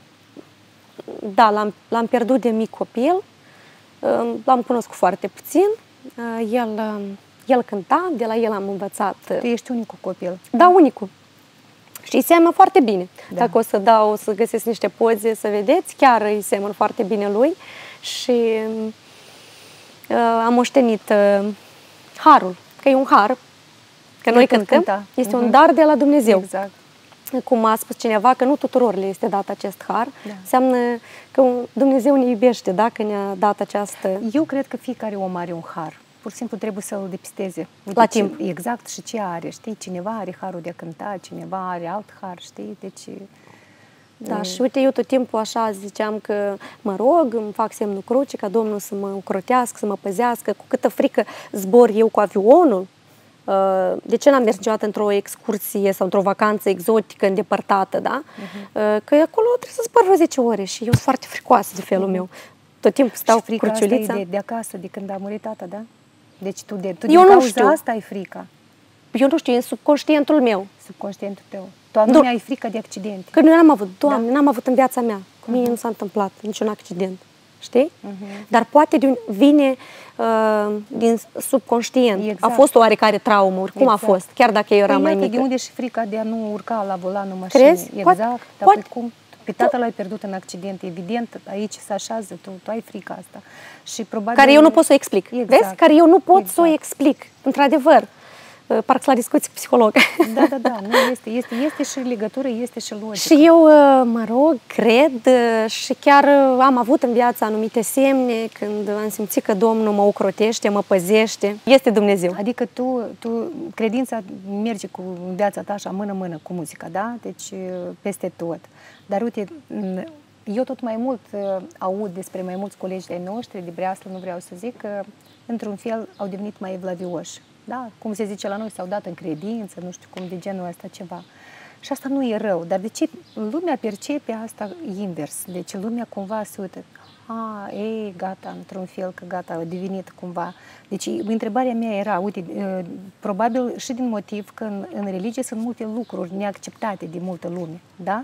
S1: da, l-am pierdut de mic copil, l-am cunoscut foarte puțin, el cânta, de la el am învățat.
S2: Tu ești unicul copil.
S1: Da, unicul. Și îi seamănă foarte bine. Da. Dacă o să găsesc niște poze să vedeți, chiar îi seamănă foarte bine lui. Și am moștenit harul, că e un har, că noi cântăm, este un dar de la Dumnezeu.
S2: Exact.
S1: Cum a spus cineva, că nu tuturor le este dat acest har, înseamnă că Dumnezeu ne iubește, dacă ne-a dat această...
S2: Eu cred că fiecare om are un har. Pur și simplu trebuie să-l depisteze.
S1: La timp.
S2: Exact, și ce are, știi? Cineva are harul de a cânta, cineva are alt har, știi? Deci...
S1: Da, și uite, eu tot timpul așa ziceam că mă rog, îmi fac semnul crucii ca Domnul să mă ocrotească, să mă păzească, cu câtă frică zbor eu cu avionul. De ce n-am mers niciodată într-o excursie sau într-o vacanță exotică, îndepărtată, da? Că acolo trebuie să zbor vreo 10 ore și eu sunt foarte fricoasă de felul meu. Tot timpul stau cu cruciulița.
S2: Și de acasă, de când a murit tata, da? Deci tu din cauza asta ai frica.
S1: Eu nu știu, e în subconștientul meu.
S2: Subconștientul tău. Tu anume ai frică de accidente.
S1: Că nu n-am avut, Doamne, n-am avut în viața mea. Cu mine nu s-a întâmplat niciun accident. Știi? Dar poate vine din subconștient.
S2: Exact.
S1: A fost o oarecare traumă, cum a fost, chiar dacă eu eram mai mică.
S2: De unde și frica de a nu urca la volanul mașinii.
S1: Crezi?
S2: Exact. Dar cum? Pe tatăl l-ai pierdut în accident, evident, aici se așează, tu ai frica asta. Și probabil...
S1: Care eu nu pot să o explic. Vezi? Care eu nu pot să o explic, într-adevăr. parcă la discuții cu psiholog.
S2: Da, nu, este și legătură, este și logică.
S1: Și eu, mă rog, cred și chiar am avut în viață anumite semne când am simțit că Domnul mă ocrotește, mă păzește. Este Dumnezeu.
S2: Adică tu credința merge cu viața ta așa mână-mână cu muzica, da? Deci peste tot. Dar uite, eu tot mai mult aud despre mai mulți colegi de-ai noștri, de breaslă, nu vreau să zic, că într-un fel au devenit mai evlavioși. Da? Cum se zice la noi, s-au dat în credință, nu știu cum, de genul ăsta ceva. Și asta nu e rău, dar de ce lumea percepe asta invers? Deci lumea cumva se uită, ei, gata, într-un fel, că gata, a devenit cumva. Deci întrebarea mea era, uite, probabil și din motiv că în religie sunt multe lucruri neacceptate de multă lume, da?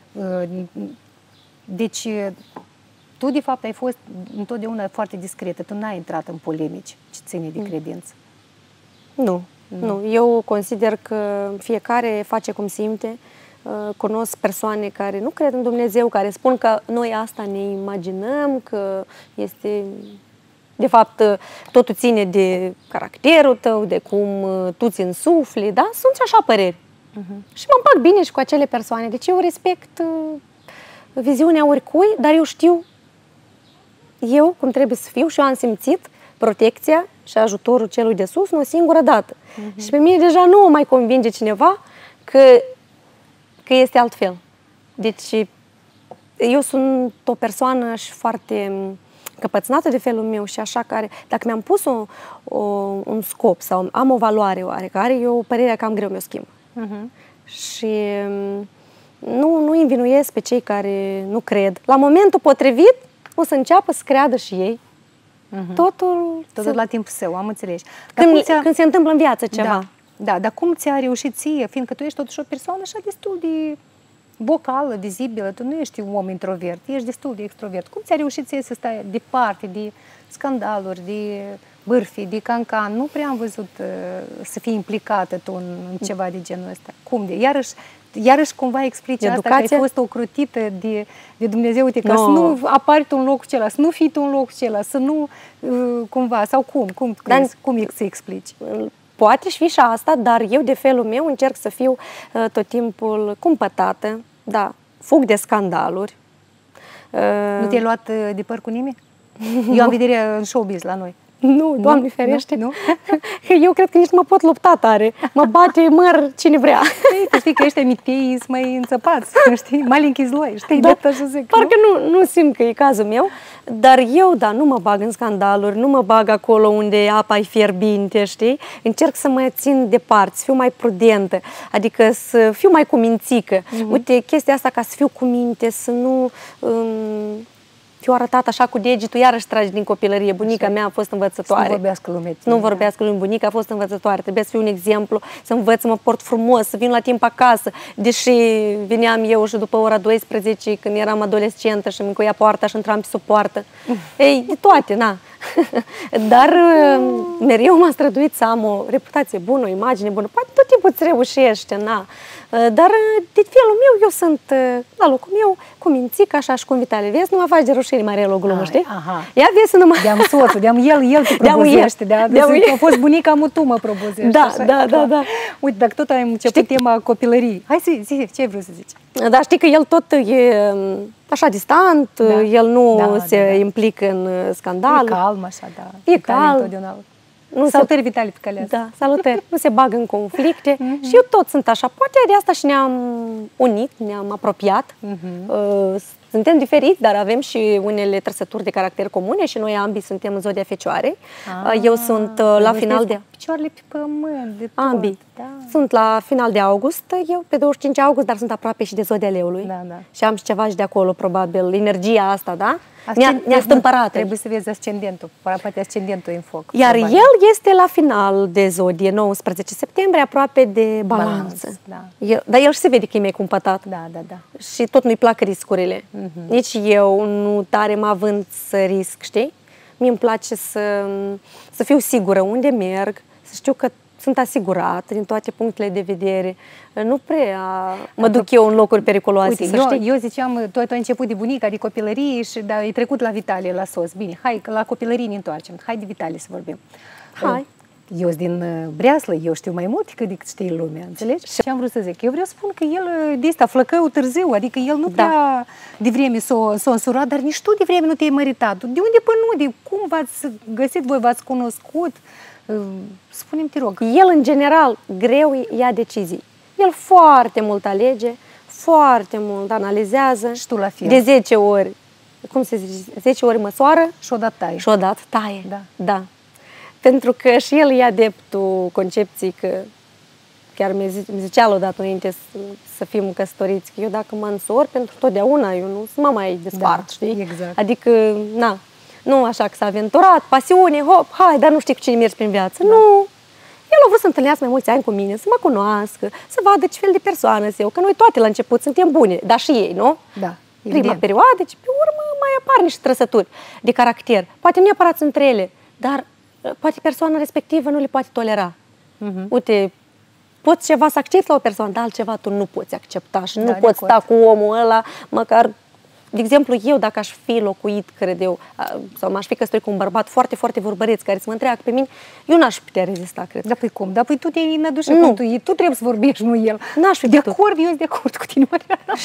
S2: Deci, tu, de fapt, ai fost întotdeauna foarte discretă, tu n-ai intrat în polemici ce ține de credință.
S1: Nu. Eu consider că fiecare face cum simte. Cunosc persoane care nu cred în Dumnezeu, care spun că noi asta ne imaginăm, că este... De fapt, totul ține de caracterul tău, de cum tu ți însufli, da? Sunt și așa păreri. Și mă împac bine și cu acele persoane. Deci eu respect viziunea oricui, dar eu știu eu cum trebuie să fiu și eu am simțit protecția și ajutorul celui de sus o singură dată. Și pe mine deja nu mă mai convinge cineva că este altfel. Deci eu sunt o persoană și foarte încăpățânată de felul meu și așa care, dacă mi-am pus un scop sau am o valoare oarecare, eu părerea că am greu mi-o schimb. Și nu învinuiesc pe cei care nu cred. La momentul potrivit o să înceapă să creadă și ei. Totul
S2: la timpul său, am înțeles.
S1: Când se întâmplă în viață ceva.
S2: Da, dar cum ți-a reușit ție, fiindcă tu ești totuși o persoană așa destul de vocală, vizibilă, tu nu ești un om introvert, ești destul de extrovert. Cum ți-a reușit ție să stai departe de scandaluri, de bârfii, de cancan? Nu prea am văzut să fii implicată tu în ceva de genul ăsta. Cum de? Iarăși cumva explici asta, că ai fost ocrotită de Dumnezeu, uite, ca să nu apari tu în locul acela, să nu fii tu în locul acela, să nu cumva, sau cum crezi, cum să explici?
S1: Poate și fi și asta, dar eu de felul meu încerc să fiu tot timpul cumpătată, da, fug de scandaluri.
S2: Nu te-ai luat de păr cu nimeni? Eu am vedere în showbiz la noi.
S1: Nu, Doamne ferește.
S2: Nu?
S1: Eu cred că nici mă pot lupta tare. Mă bate măr cine vrea.
S2: Tu știi că ăștia mitei sunt mai înțăpați, știi? Malinchi zloi, știi?
S1: Da, așa zic, parcă nu simt că e cazul meu, dar eu, da, nu mă bag în scandaluri, nu mă bag acolo unde apa e fierbinte, știi? Încerc să mă țin departe, să fiu mai prudentă, adică să fiu mai cumințică. Uite, chestia asta ca să fiu cu minte, să nu... fiu arătat așa cu degetul, iarăși tragi din copilărie. Bunica mea a fost învățătoare.
S2: Să nu vorbească lumea.
S1: Nu vorbească lumea. Bunica a fost învățătoare. Trebuie să fiu un exemplu, să învăț să mă port frumos, să vin la timp acasă. Deși veneam eu și după ora 12, când eram adolescentă și îmi încuia poarta și intram pe sub poartă. Ei, de toate, na. Dar mereu m-am străduit să am o reputație bună, o imagine bună. Poate tot timpul îți reușește, na. Dar de felul meu, eu sunt la locul meu, cu mințică, așa și cu Vitale. Vezi, nu mă faci de rușine, Mariela, o glumă, știi? Ia vezi să nu mă...
S2: De-am soțul, de-am el te propozește. A fost bunica, tu mă propozești.
S1: Da.
S2: Uite, dacă tot ai început tema copilării, hai să zici, ce ai vrut să zici?
S1: Da, știi că el tot e așa distant, el nu se implică în scandal.
S2: E calm așa, da.
S1: E calm.
S2: Salutări, Vitali, pe calea asta.
S1: Da, salutări. Nu se bagă în conflicte. Și eu tot sunt așa. Poate de asta și ne-am unit, ne-am apropiat. Suntem diferiți, dar avem și unele trăsături de caracter comune și noi ambii suntem în zodia Fecioarei. Eu sunt la final de...
S2: Picioarele pe pământ, de tot.
S1: Ambii. Sunt la final de august, eu pe 25 august, dar sunt aproape și de zodia Leului. Și am și ceva și de acolo, probabil, energia asta, da? Ne-a stâmpărat.
S2: Trebuie să vezi ascendentul, poate ascendentul e în foc.
S1: Iar el este la final de zodie, 19 septembrie, aproape de balanță. Dar el și se vede că e mai cumpătat.
S2: Da.
S1: Și tot nu-i plac riscurile. Nici eu nu tare mă având să risc, știi? Mie îmi place să fiu sigură unde merg, să știu că sunt asigurată din toate punctele de vedere. Nu prea mă duc eu în locuri periculoase.
S2: Uite, eu ziceam, tu ai început de bunica, de copilărie și ai trecut la Vitalie, la soț. Bine, hai, la copilărie ne întoarcem. Hai de Vitalie să vorbim.
S1: Hai.
S2: Eu sunt din Breaslă, eu știu mai mult decât știe lumea, înțelegi? Și am vrut să zic, eu vreau să spun că el de asta flăcău târziu, adică el nu prea devreme s-a însurat, dar nici tu devreme nu te-ai măritat. De unde până unde? Cum v-ați găsit voi, v-ați cunoscut? Spune-mi, te rog.
S1: El, în general, greu ia decizii. El foarte mult alege, foarte mult analizează.
S2: Și tu la fel.
S1: De 10 ori, cum se zice, 10 ori măsoară.
S2: Și odată taie.
S1: Și odată taie.
S2: Da.
S1: Pentru că și el e adeptul concepției că chiar mi zicea la odată înainte să fim căsătoriți, că eu dacă mă însor pentru totdeauna, eu nu mă mai despart, știi?
S2: Exact.
S1: Adică, nu așa că s-a aventurat, pasiune, hop, hai, dar nu știi cu cine mergi prin viață. Nu. El a vrut să întâlnească mai mulți ani cu mine, să mă cunoască, să vadă ce fel de persoană sunt eu, că noi toate la început suntem bune, dar și ei, nu?
S2: Da.
S1: Prima perioadă, și pe urmă mai apar niște trăsături de caracter. Poate nu neapărat între ele, dar poate persoana respectivă nu le poate tolera. Uite, poți ceva să accepti la o persoană, dar altceva tu nu poți accepta și nu poți sta cu omul ăla, măcar, de exemplu, eu dacă aș fi locuit, cred eu, sau m-aș fi căsătorit cu un bărbat foarte, foarte vorbăreț, care să mă întreagă pe mine, eu n-aș putea rezista, cred.
S2: Dar păi cum? Dar păi tu te-ai înădușit cum tu trebuie să vorbești, nu el.
S1: N-aș fi
S2: de acord, eu sunt de acord cu tine, Mariana.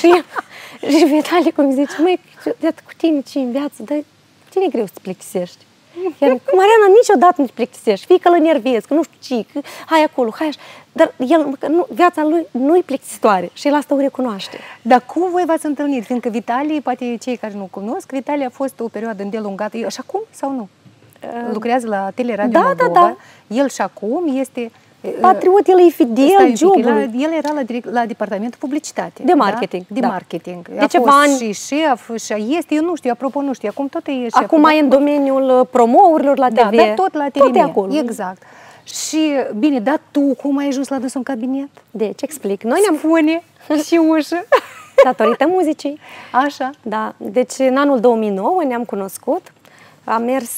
S1: Și Vitalie cum zice, măi, cu tine ce în viață, dar tine e greu să te plictisești. Iar cu Mariana niciodată nu te plictisești, fie că îl enervezi, că nu știu ce, că hai acolo, hai așa. Dar el, viața lui nu-i plictisitoare și el asta o recunoaște.
S2: Dar cum voi v-ați întâlnit? Fiindcă Vitalie, poate cei care nu cunosc, Vitalie a fost o perioadă îndelungată. Și acum sau nu? Lucrează la Teleradio Moldova. El și acum este...
S1: Patriot, el e fidel jobului.
S2: El era la departamentul publicitate.
S1: De marketing.
S2: Da? De marketing.
S1: De ceva ani.
S2: Și șef, și este, eu nu știu, apropo nu știu, acum tot e șef.
S1: Acum e în domeniul promourilor la TV.
S2: Da, dar tot la TV.
S1: Tot e acolo.
S2: Exact. Și, bine, dar tu cum ai ajuns la dânsul în cabinet?
S1: Deci, explic. Noi ne-am
S2: Spune și ușă.
S1: Datorită muzicii.
S2: Așa.
S1: Da. Deci, în anul 2009 ne-am cunoscut. Am mers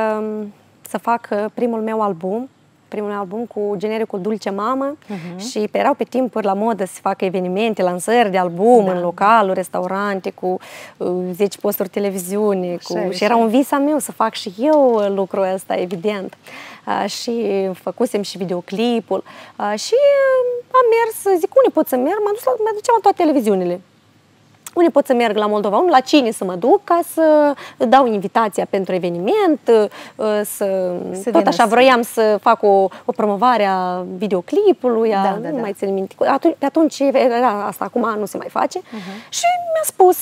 S1: să fac primul meu album cu genericul Dulce Mamă și erau pe timpuri la modă să facă evenimente, lansări de album în localuri, restaurante, cu 10 posturi televiziune. Și era un vis al meu să fac și eu lucrul ăsta, evident. Și făcusem și videoclipul și am mers, zic, unde pot să merg? Mă duceam în toate televiziunile. Unde pot să merg la Moldova, la cine să mă duc ca să dau invitația pentru eveniment, tot așa vroiam să fac o promovare a videoclipului, nu mai țin minte. Pe atunci era asta, acum nu se mai face. Și mi-a spus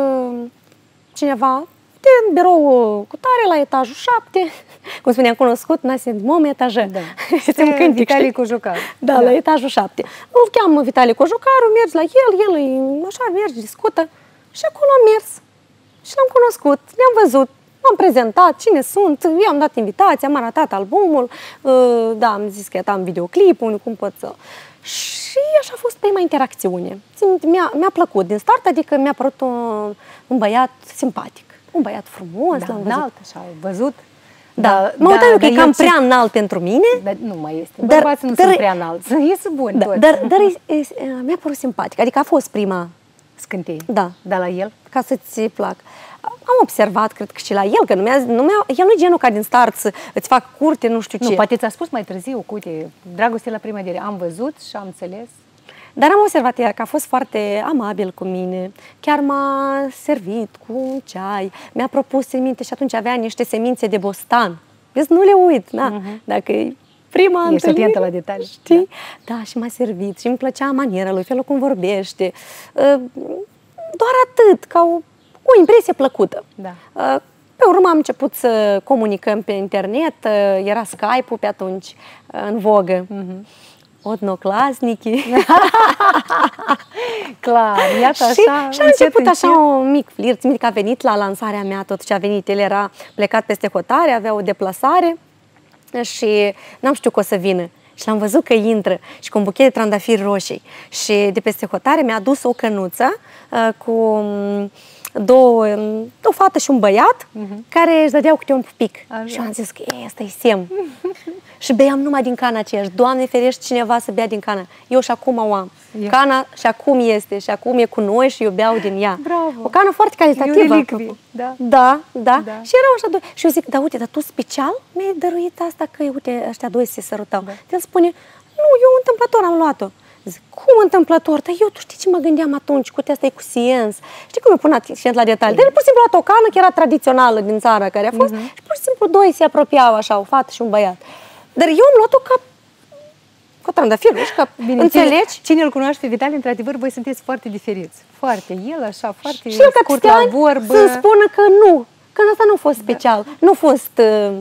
S1: cineva, în birou cu tare, la etajul 7, cum spuneam, cunoscut, n-ați mom etajă.
S2: Vitalie Cojocaru.
S1: Da, la etajul 7. Îl cheamă Vitalie Cojocaru, mergi la el așa merge, discută și acolo am mers. Și l-am cunoscut, ne-am văzut, m-am prezentat, cine sunt, eu am dat invitația, am arătat albumul, da, am zis că am videoclipul, cum pot să... Și așa a fost prima interacțiune. Mi-a plăcut din start, adică mi-a părut un băiat simpatic. Un băiat frumos, l-am văzut.
S2: Înalt, așa, văzut.
S1: Da, mă uitam eu că e cam prea înalt pentru mine.
S2: Dar nu mai este. Bărbații nu sunt prea înalți. Iese buni toți.
S1: Dar mi-a părut simpatic. Adică a fost prima
S2: scânteie.
S1: Da.
S2: Dar la el?
S1: Ca să-ți plac. Am observat, cred că și la el, că el nu e genul ca din start să îți fac curte, nu știu ce.
S2: Nu, poate ți-a spus mai târziu, cu uite, dragoste la prima vedere. Am văzut și am înțeles.
S1: Dar am observat că a fost foarte amabil cu mine, chiar m-a servit cu ceai, mi-a propus semințe și atunci avea niște semințe de bostan. Vezi, nu le uit, da? Dacă e prima întâlnire.
S2: Ești atentă la detalii.
S1: Știi? Da, și m-a servit și îmi plăcea maniera lui, felul cum vorbește. Doar atât, ca o impresie plăcută.
S2: Da.
S1: Pe urmă am început să comunicăm pe internet, era Skype-ul pe atunci în vogă. Odnoclasnici.
S2: Clar, iată așa.
S1: Și a început așa un mic flirt. Țin că a venit la lansarea mea, tot ce a venit. El era plecat peste hotare, avea o deplasare și n-am știut că o să vină. Și l-am văzut că intră și cu un buchet de trandafiri roșii. Și de peste hotare mi-a adus o cănuță cu o fată și un băiat care își dădeau câte un pupic. Și eu am zis că ăsta e semn. Și beam numai din cana aceeași. Doamne ferește cineva să bea din cana. Eu și acum o am. Cana și acum este, și acum e cu noi și eu beau din ea.
S2: Bravo.
S1: O cană foarte calitativă.
S2: Da.
S1: Da. Și erau așa doi. Și eu zic, da, uite, dar tu special mi-ai dăruit asta că, uite, ăștia doi se sărutau. El spune, nu, eu întâmplător am luat-o. Zic, cum întâmplător? Dar eu, tu știi ce mă gândeam atunci? Cu asta e cu sens. Știi cum eu pun atent la detalii? Dar pur și simplu a luat o cană, că era tradițională din țara care a fost, și pur și simplu doi se apropiau așa, o fată și un băiat. Dar eu am luat-o ca trandafir, nu știu,
S2: bine,
S1: înțelegi?
S2: Cine îl cunoaște pe Vitalie, într-adevăr, voi sunteți foarte diferiți. Foarte. El așa, foarte
S1: și el ca
S2: scurt la vorbă.
S1: să spună că nu, că asta nu a fost special, nu a fost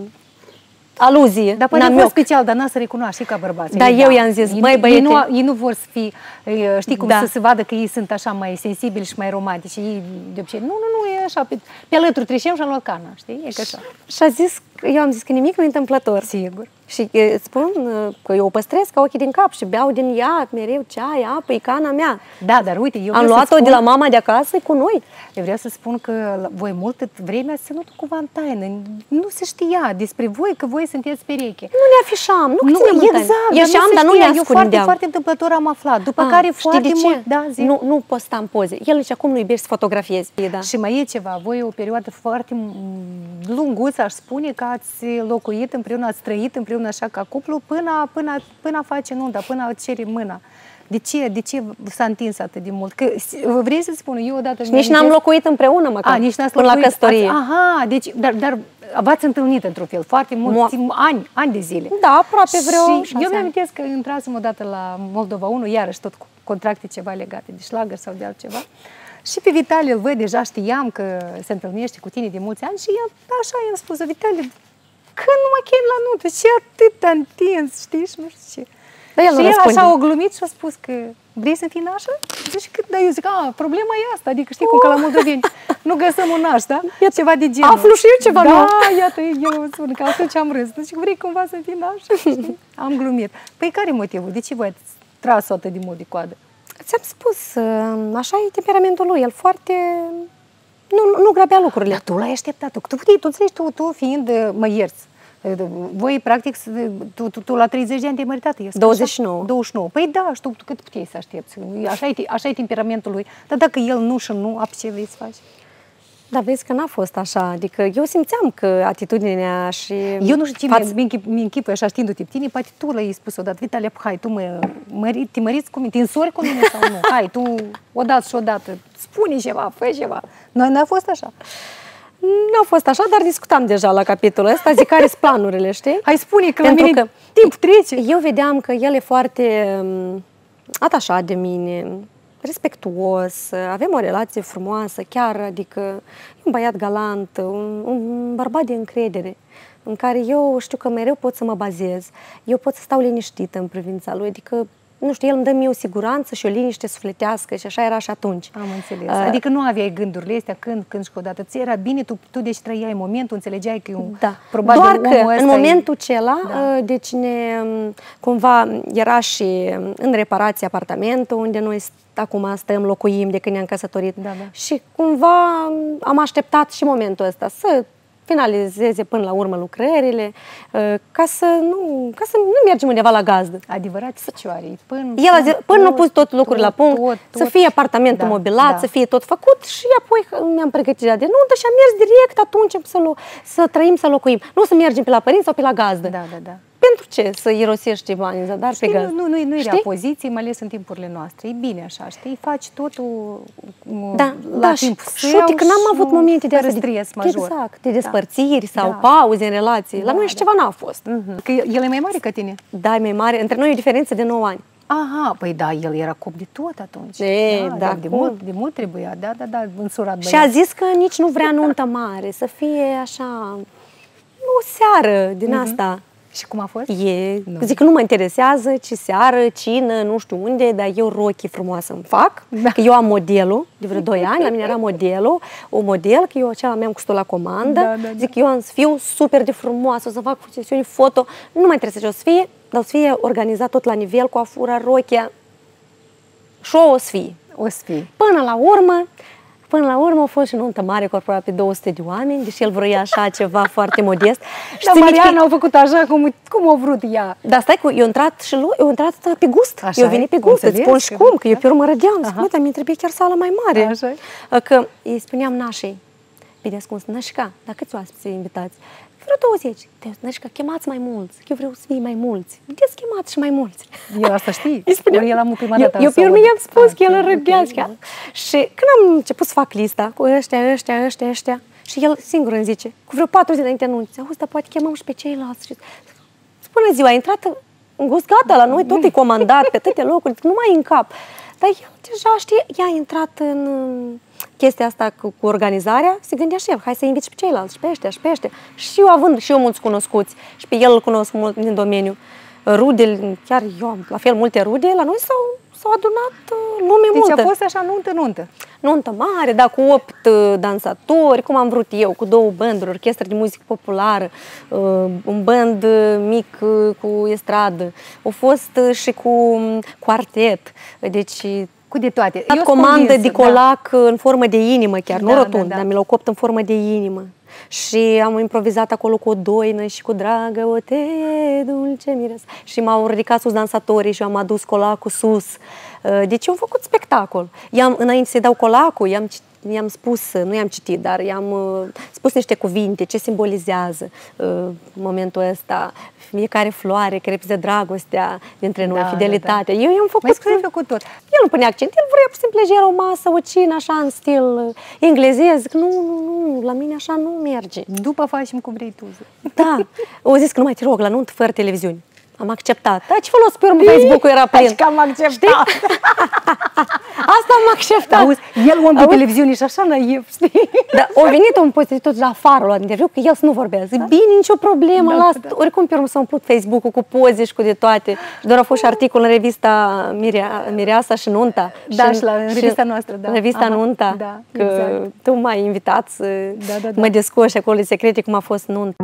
S1: aluzie.
S2: Dar poate a fost special, dar n-a să recunoaște ca bărbați.
S1: Dar eu i-am zis, măi băiete...
S2: Ei nu vor să fie, știi cum, să se vadă că ei sunt așa mai sensibili și mai romantici. Ei de obicei, nu, e așa, pe alături treceam și am luat cana, știi? E că așa.
S1: Și eu am zis că nimic nu e întâmplător.
S2: Sigur.
S1: Și spun că eu o păstrez ca ochii din cap și beau din ea mereu ceai, apă, e cana mea.
S2: Da, dar uite, eu
S1: am luat-o de la mama de acasă cu noi.
S2: Eu vreau să spun că voi multă vreme ați ținut cumva în taină. Nu se știa despre voi că voi sunteți pereche.
S1: Nu ne afișam, nu ținem în taină.
S2: Exact,
S1: dar nu ne ascundeam.
S2: Eu foarte, foarte întâmplător am aflat. După care foarte mult... Da,
S1: nu postam poze. El nici acum nu iubește să fotografiezi. Da.
S2: Și mai e ceva. Voi o perioadă foarte lunguță, aș spune, că ați locuit împreună, ați trăit împreună așa ca cuplu până a face nunta, până a cere mâna. De ce s-a întins atât de mult? Că vrei să spun, eu odată...
S1: Nici n-am locuit împreună măcar, până la căsătorie.
S2: Aha, deci, dar v-ați întâlnit într-un fel, foarte mulți ani de zile.
S1: Da, aproape vreo 6
S2: ani. Eu mi-amintesc că intrasem odată la Moldova 1, iarăși tot cu contracte ceva legate de șlagăr sau de altceva. Și pe Vitalie îl văd, deja știam că se întâlnește cu tine de mulți ani și așa i-am spus, Vitalie, când nu mă chem la nuntă? Ce atât întins, știi? Și nu știu ce.
S1: Dar el
S2: și el așa a glumit și a spus că vrei să fii nașă? Zici că, da, eu zic, problema e asta, adică știi cum, că la moldoveni nu găsăm un naș, da? Ceva de genul.
S1: Aflu și eu ceva nou.
S2: Da, iată, eu îmi spun că atunci am râs. Deci vrei cumva să fii nașă? Am glumit. Păi care e motivul? De ce voi ați tras-o atât de mult de coadă?
S1: Ți-am spus, așa e temperamentul lui, el foarte... Nu grabea lucrurile.
S2: Dar tu l-ai așteptat. Tu fiind, mă ierți, voi, practic, tu la 30 de ani te-ai măritat.
S1: 29.
S2: 29. Păi da, și tu cât puteai să aștepți? Așa e temperamentul lui. Dar dacă el nu și nu, ce vrei să faci?
S1: Dar vezi că n-a fost așa. Adică eu simțeam că atitudinea și...
S2: Eu nu știu ce mi închipă așa știindu-te pe tine, poate tu l-ai spus odată, Vitalie, hai, tu te măriți cu mine, te însori cu mine sau nu? Hai, tu odată și odată, spune ceva, fă ceva. Noi n-a fost așa.
S1: Nu a fost așa, dar discutam deja la capitolul ăsta, zic care sunt planurile, știi?
S2: Hai, spune că la mine timp trece.
S1: Eu vedeam că el e foarte atașat de mine, respectuos, avem o relație frumoasă, chiar, adică e un băiat galant, un bărbat de încredere, în care eu știu că mereu pot să mă bazez, eu pot să stau liniștită în privința lui, adică nu știu, el îmi dă mie o siguranță și o liniște sufletească și așa era și atunci.
S2: Am înțeles. Adică nu aveai gândurile astea când și odată. Ți era bine, tu deci trăiai momentul, înțelegeai că e un...
S1: Da.
S2: Probabil
S1: doar că în momentul acela,
S2: da.
S1: Deci cumva era și în reparație apartamentul unde noi acum stăm, locuim de când ne-am căsătorit.
S2: Da.
S1: Și cumva am așteptat și momentul ăsta să finalizeze până la urmă lucrările, ca să nu mergem undeva la gazdă.
S2: Adevărat, fecioare.
S1: Până nu pus tot lucrul la punct, să fie apartamentul mobilat, să fie tot făcut și apoi mi-am pregătit de nuntă și am mers direct atunci să trăim, să locuim. Nu să mergem pe la părinți sau pe la gazdă.
S2: Da.
S1: Pentru ce să irosești bani în zadar pe gazdă?
S2: Nu era poziție, mai ales în timpurile noastre. E bine așa, știi? Faci totul la timp.
S1: Și uite că n-am avut momente de
S2: stres major.
S1: Exact, de despărțiri sau pauze în relații. La noi așa ceva n-a fost.
S2: Că el e mai mare ca tine?
S1: Da, e mai mare. Între noi e o diferență de 9 ani.
S2: Aha, păi da, el era cop de tot atunci. De mult trebuia, da, însurat băiat.
S1: Și a zis că nici nu vrea nuntă mare, să fie așa, o seară din asta.
S2: Și cum a fost?
S1: Zic că nu mă interesează ce seară, cină, nu știu unde, dar eu rochii frumoasă îmi fac, că eu am modelul, de vreo 2 ani, la mine era modelul, o model, că eu acela mi-am cusut la comandă, zic eu am să fiu super de frumoasă, o să fac sesiuni foto, nu mă interesează ce o să fie, dar o să fie organizat tot la nivel, cu afura, rochia, show o să fie.
S2: O să fie.
S1: Până la urmă, până la urmă a fost și nuntă mare cu aproape 200 de oameni, deși el vrea așa ceva foarte modest.
S2: Dar Mariana a făcut așa cum a vrut ea.
S1: Dar stai că eu intrat și lui, eu intrat pe gust.
S2: Așa
S1: eu venit pe gust, îți spun și cum, că eu pe urmă rădeam. Zic, uite, mi-e trebuie chiar sală mai mare.
S2: Așa.
S1: Că îi spuneam nașei, bine ascuns, Nășca, dar câți oaspeți invitați? Vreo 20. Nășca, chemați mai mulți, eu vreau să fie mai mulți. Vedeți, chemați și mai mulți.
S2: El asta știe.
S1: Îi spuneam,
S2: el am prima dată.
S1: Eu pe urmă i-am spus că el râdea. Și când am început să fac lista cu ăștia, și el singur îmi zice, cu vreo 4 zile înainte anunți, auzi, dar poate chemăm și pe ceilalți. Și până ziua, a intrat în gust, gata, la noi tot e comandat pe atâtea locuri, nu mai în cap. Dar el deja știe, ea a intrat în chestia asta cu organizarea, se gândea și el, hai să invit și pe ceilalți, și pe ăștia, și pe ăștia. Și eu având și eu mulți cunoscuți, și pe el îl cunosc mult din domeniu, rude, chiar eu am la fel multe rude, la noi s-au adunat lume multă.
S2: Deci a fost așa nuntă.
S1: Nuntă mare, da, cu 8 dansatori, cum am vrut eu, cu 2 bănduri, orchestră de muzică populară, un band mic cu estradă, a fost și cu quartet, deci
S2: cu de toate.
S1: comandă de colac în formă de inimă chiar, nu rotund, dar mi l-au copt în formă de inimă. Și am improvizat acolo cu o doină și cu dragă o te dulce miros. Și m-au ridicat sus dansatorii și am adus colacul sus. Deci eu am făcut spectacol. Înainte să-i dau colacul, i-am spus, nu i-am citit, dar i-am spus niște cuvinte, ce simbolizează momentul ăsta, fiecare floare care reprezintă dragostea dintre noi, fidelitatea. Eu i-am făcut.
S2: Mai făcut tot.
S1: El nu punea accent, el vrea pur și simplu era o masă, o cină, așa, în stil englezez. Nu, la mine așa nu merge.
S2: După facem cum vrei tu.
S1: Da, au zis că nu mai te rog la nuntă fără televiziune. Am acceptat. Dar ce folos pe urmă Facebook-ul era plin.
S2: Că am acceptat.
S1: Știi? Asta am acceptat.
S2: Auzi, el om pe televiziune și așa naiv, știi?
S1: Da, au venit un pozitiv la afară la interviu, că el să nu vorbească. Zic, bine, nicio problemă, las. Oricum pe urmă s-a umplut Facebook-ul cu poze și cu de toate. Doar a fost și articol în revista Mireasa și Nunta.
S2: Da, și la revista noastră, da.
S1: Revista Nunta,
S2: da,
S1: că
S2: exact.
S1: tu m-ai invitat să mă descoși acolo secrete cum a fost nunta.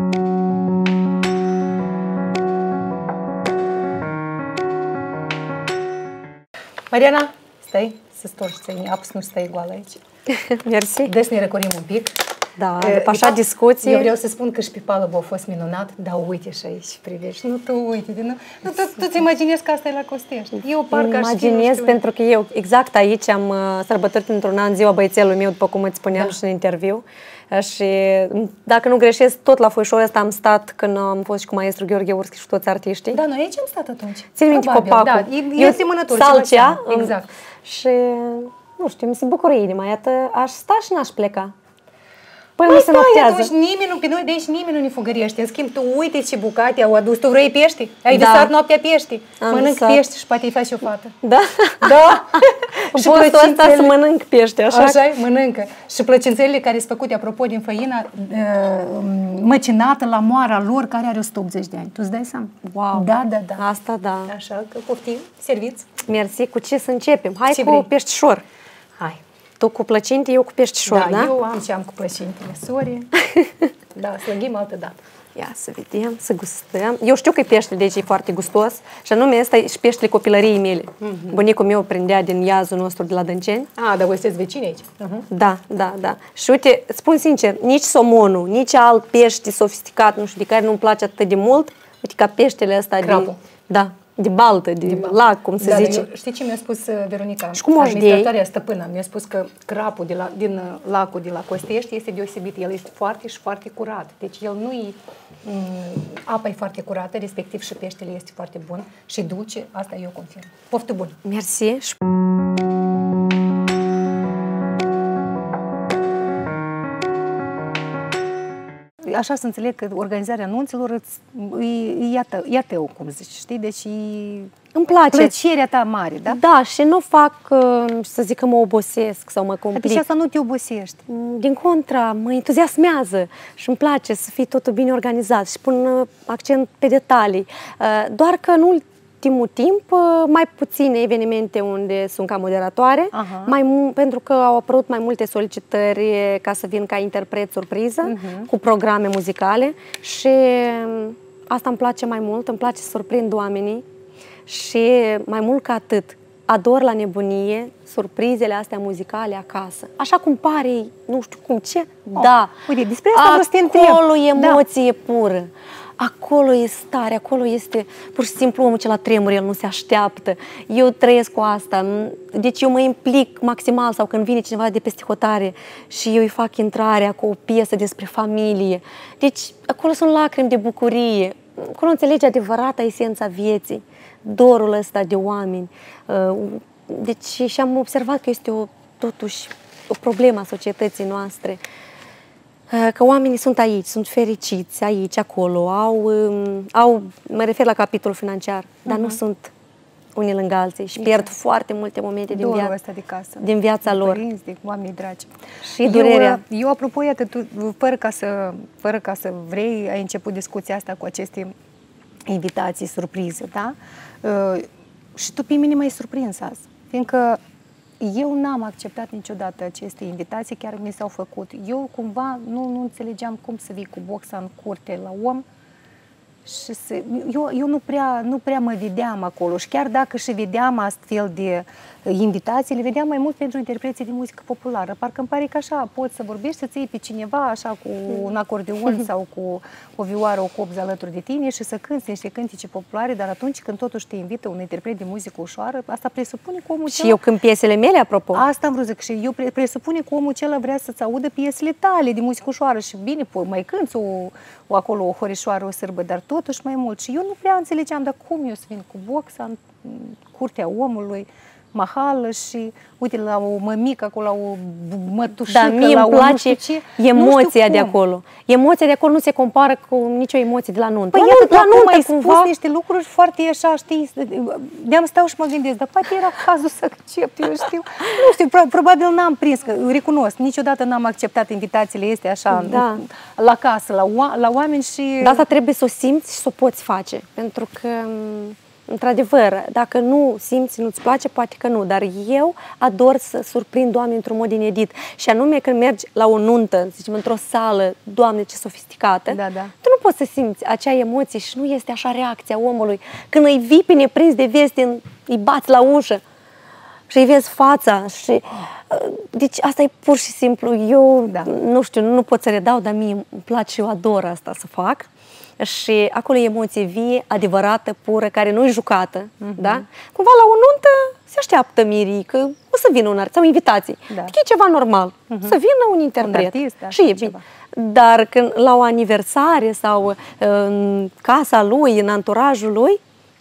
S2: Mariana, stai, să storci, să-i apă, să nu stai goală aici.
S1: Mersi.
S2: Deci ne răcorim un pic.
S1: Da, după așa discuție.
S2: Eu vreau să spun că și pe palubă a fost minunat, dar uite și aici, privești. Nu tu uite, tu-ți imaginezi că asta e la Costești. Eu parcă aș
S1: imaginez, pentru că eu exact aici am sărbătorit într-un an ziua băiețelului meu, după cum îți spuneam și în interviu. Și dacă nu greșesc, tot la foișorul ăsta am stat când am fost și cu maestru Gheorghe Urschi și toți artiștii.
S2: Da, noi aici am stat atunci.
S1: Țin minte copacul.
S2: Da, e asemănător.
S1: Salcea.
S2: Exact.
S1: Și, nu știu, mi se bucură inima. Iată, aș sta și n-aș pleca.
S2: Păi stai, atunci pe noi de aici nimeni nu ne fugărește. În schimb, tu uite ce bucate au adus. Tu vrei pești? Ai visat noaptea pești. Mănânc pești și poate îi faci o fată.
S1: Da?
S2: Da.
S1: Și postul ăsta să mănânc pește, așa?
S2: Așa mănâncă. Și plăcințelele care sunt făcute, apropo, din făină măcinată la moara lor, care are 180 de ani. Tu îți dai seama?
S1: Wow.
S2: Da.
S1: Asta da.
S2: Așa că poftim, serviți.
S1: Mersi. Cu ce să începem? Hai
S2: ce
S1: cu
S2: vrei?
S1: Peștișor.
S2: Hai.
S1: Tu cu plăcinte, eu cu peștișor, da?
S2: Eu am ce am cu plăcintele. Sorry. Da, slăghim altă dată.
S1: Ia să vedem, să gustăm. Eu știu că e peștele de aici e foarte gustos și anume ăsta e și peștele copilăriei mele. Bunicul meu prindea din iazul nostru de la Dânceni.
S2: Dar voi sunteți vecini aici.
S1: Da. Și uite, spun sincer, nici somonul, nici alt pește sofisticat, nu știu, de care nu-mi place atât de mult, uite ca peștele ăsta de baltă, de lac, cum se zice.
S2: Știi ce mi-a spus Veronica?
S1: Și cum o știi?
S2: Administratoarea stăpână. Mi-a spus că crapul din lacul de la Costești este deosebit. El este foarte și foarte curat. Deci el nu-i... apa e foarte curată, respectiv și peștele este foarte bun și dulce. Asta eu confirm. Poftă bună!
S1: Mersi!
S2: Așa să înțeleg că organizarea anunților e tău, cum zici, știi? Deci
S1: îmi place.
S2: Plăcerea ta mare, da?
S1: Da, și nu fac, să zic că mă obosesc sau mă complic.
S2: Deci asta nu te obosești.
S1: Din contra, mă entuziasmează și îmi place să fie totul bine organizat și pun accent pe detalii. Doar că în ultimul timp, mai puține evenimente unde sunt ca moderatoare, pentru că au apărut mai multe solicitări ca să vin ca interpret surpriză, cu programe muzicale și asta îmi place mai mult, îmi place să surprind oamenii și mai mult ca atât, ador la nebunie surprizele astea muzicale acasă. Așa cum pare, nu știu cum, ce? Da.
S2: Uite, despre asta vreau să te întreb.
S1: Acolo emoție pură. Acolo e stare, acolo este pur și simplu omul ce la tremur, el nu se așteaptă. Eu trăiesc cu asta. Deci eu mă implic maximal sau când vine cineva de peste hotare și eu îi fac intrarea cu o piesă despre familie. Deci acolo sunt lacrimi de bucurie. Acolo înțelegi adevărata esența vieții, dorul ăsta de oameni. Deci și am observat că este totuși o problemă a societății noastre. Că oamenii sunt aici, sunt fericiți aici, acolo, mă refer la capitolul financiar, dar nu sunt unii lângă alții și pierd foarte multe momente din viața lor.
S2: Părinți, de oameni dragi.
S1: Și durerea.
S2: Eu apropo, iată, tu, fără ca să vrei, ai început discuția asta cu aceste invitații, surprize, da? Și tu pe mine m-ai surprins azi, fiindcă eu n-am acceptat niciodată aceste invitații, chiar mi s-au făcut. Eu cumva nu înțelegeam cum să vii cu boxa în curte la om și eu nu prea mă vedeam acolo și chiar dacă și vedeam astfel de invitații, le vedeam mai mult pentru interpreții de muzică populară. Parcă îmi pare că așa poți să vorbești, să-ți iei pe cineva așa cu un acordeon sau cu o vioară, o copză alături de tine și să cânti niște cântice populare, dar atunci când totuși te invită un interpret de muzică ușoară, asta presupune că omul
S1: Și eu cânt piesele mele, apropo.
S2: Asta am vrut să zic și eu presupune că omul acela vrea să-ți audă piesele tale de muzică ușoară și bine, mai cânti acolo o horișoară, o sârbă, dar totuși mai mult. Și eu nu prea înțelegeam, dar cum eu să vin cu boxa în curtea omului, mahală și, uite, la o mămică acolo, la o mătușică,
S1: da, mie
S2: la
S1: îmi place emoția de acolo. Emoția de acolo nu se compară cu nicio emoție de la nuntă.
S2: Păi eu la nuntă ai spus niște lucruri foarte așa, știi, de-am stau și mă gândesc, dar poate era cazul să accept, eu știu. Nu știu, probabil n-am prins, că recunosc, niciodată n-am acceptat invitațiile astea așa, la casă, la oameni și...
S1: Dar asta trebuie să o simți și să o poți face, pentru că... Într-adevăr, dacă nu simți, nu-ți place, poate că nu, dar eu ador să surprind oameni într-un mod inedit. Și anume când mergi la o nuntă, să zicem, într-o sală, Doamne, ce sofisticată, tu nu poți să simți acea emoție și nu este așa reacția omului. Când îi vii pe neprins de veste, îi bați la ușă și îi vezi fața. Deci asta e pur și simplu, eu nu știu, nu pot să redau, dar mie îmi place și eu ador asta să fac. Și acolo e emoție vie, adevărată, pură, care nu e jucată, da? Cumva la o nuntă se așteaptă mirii, că o să vină un artist sau invitații. Deci e ceva normal, să vină un interpret.
S2: Un artist,
S1: și e bine. Dar când la o aniversare sau în casa lui, în anturajul lui,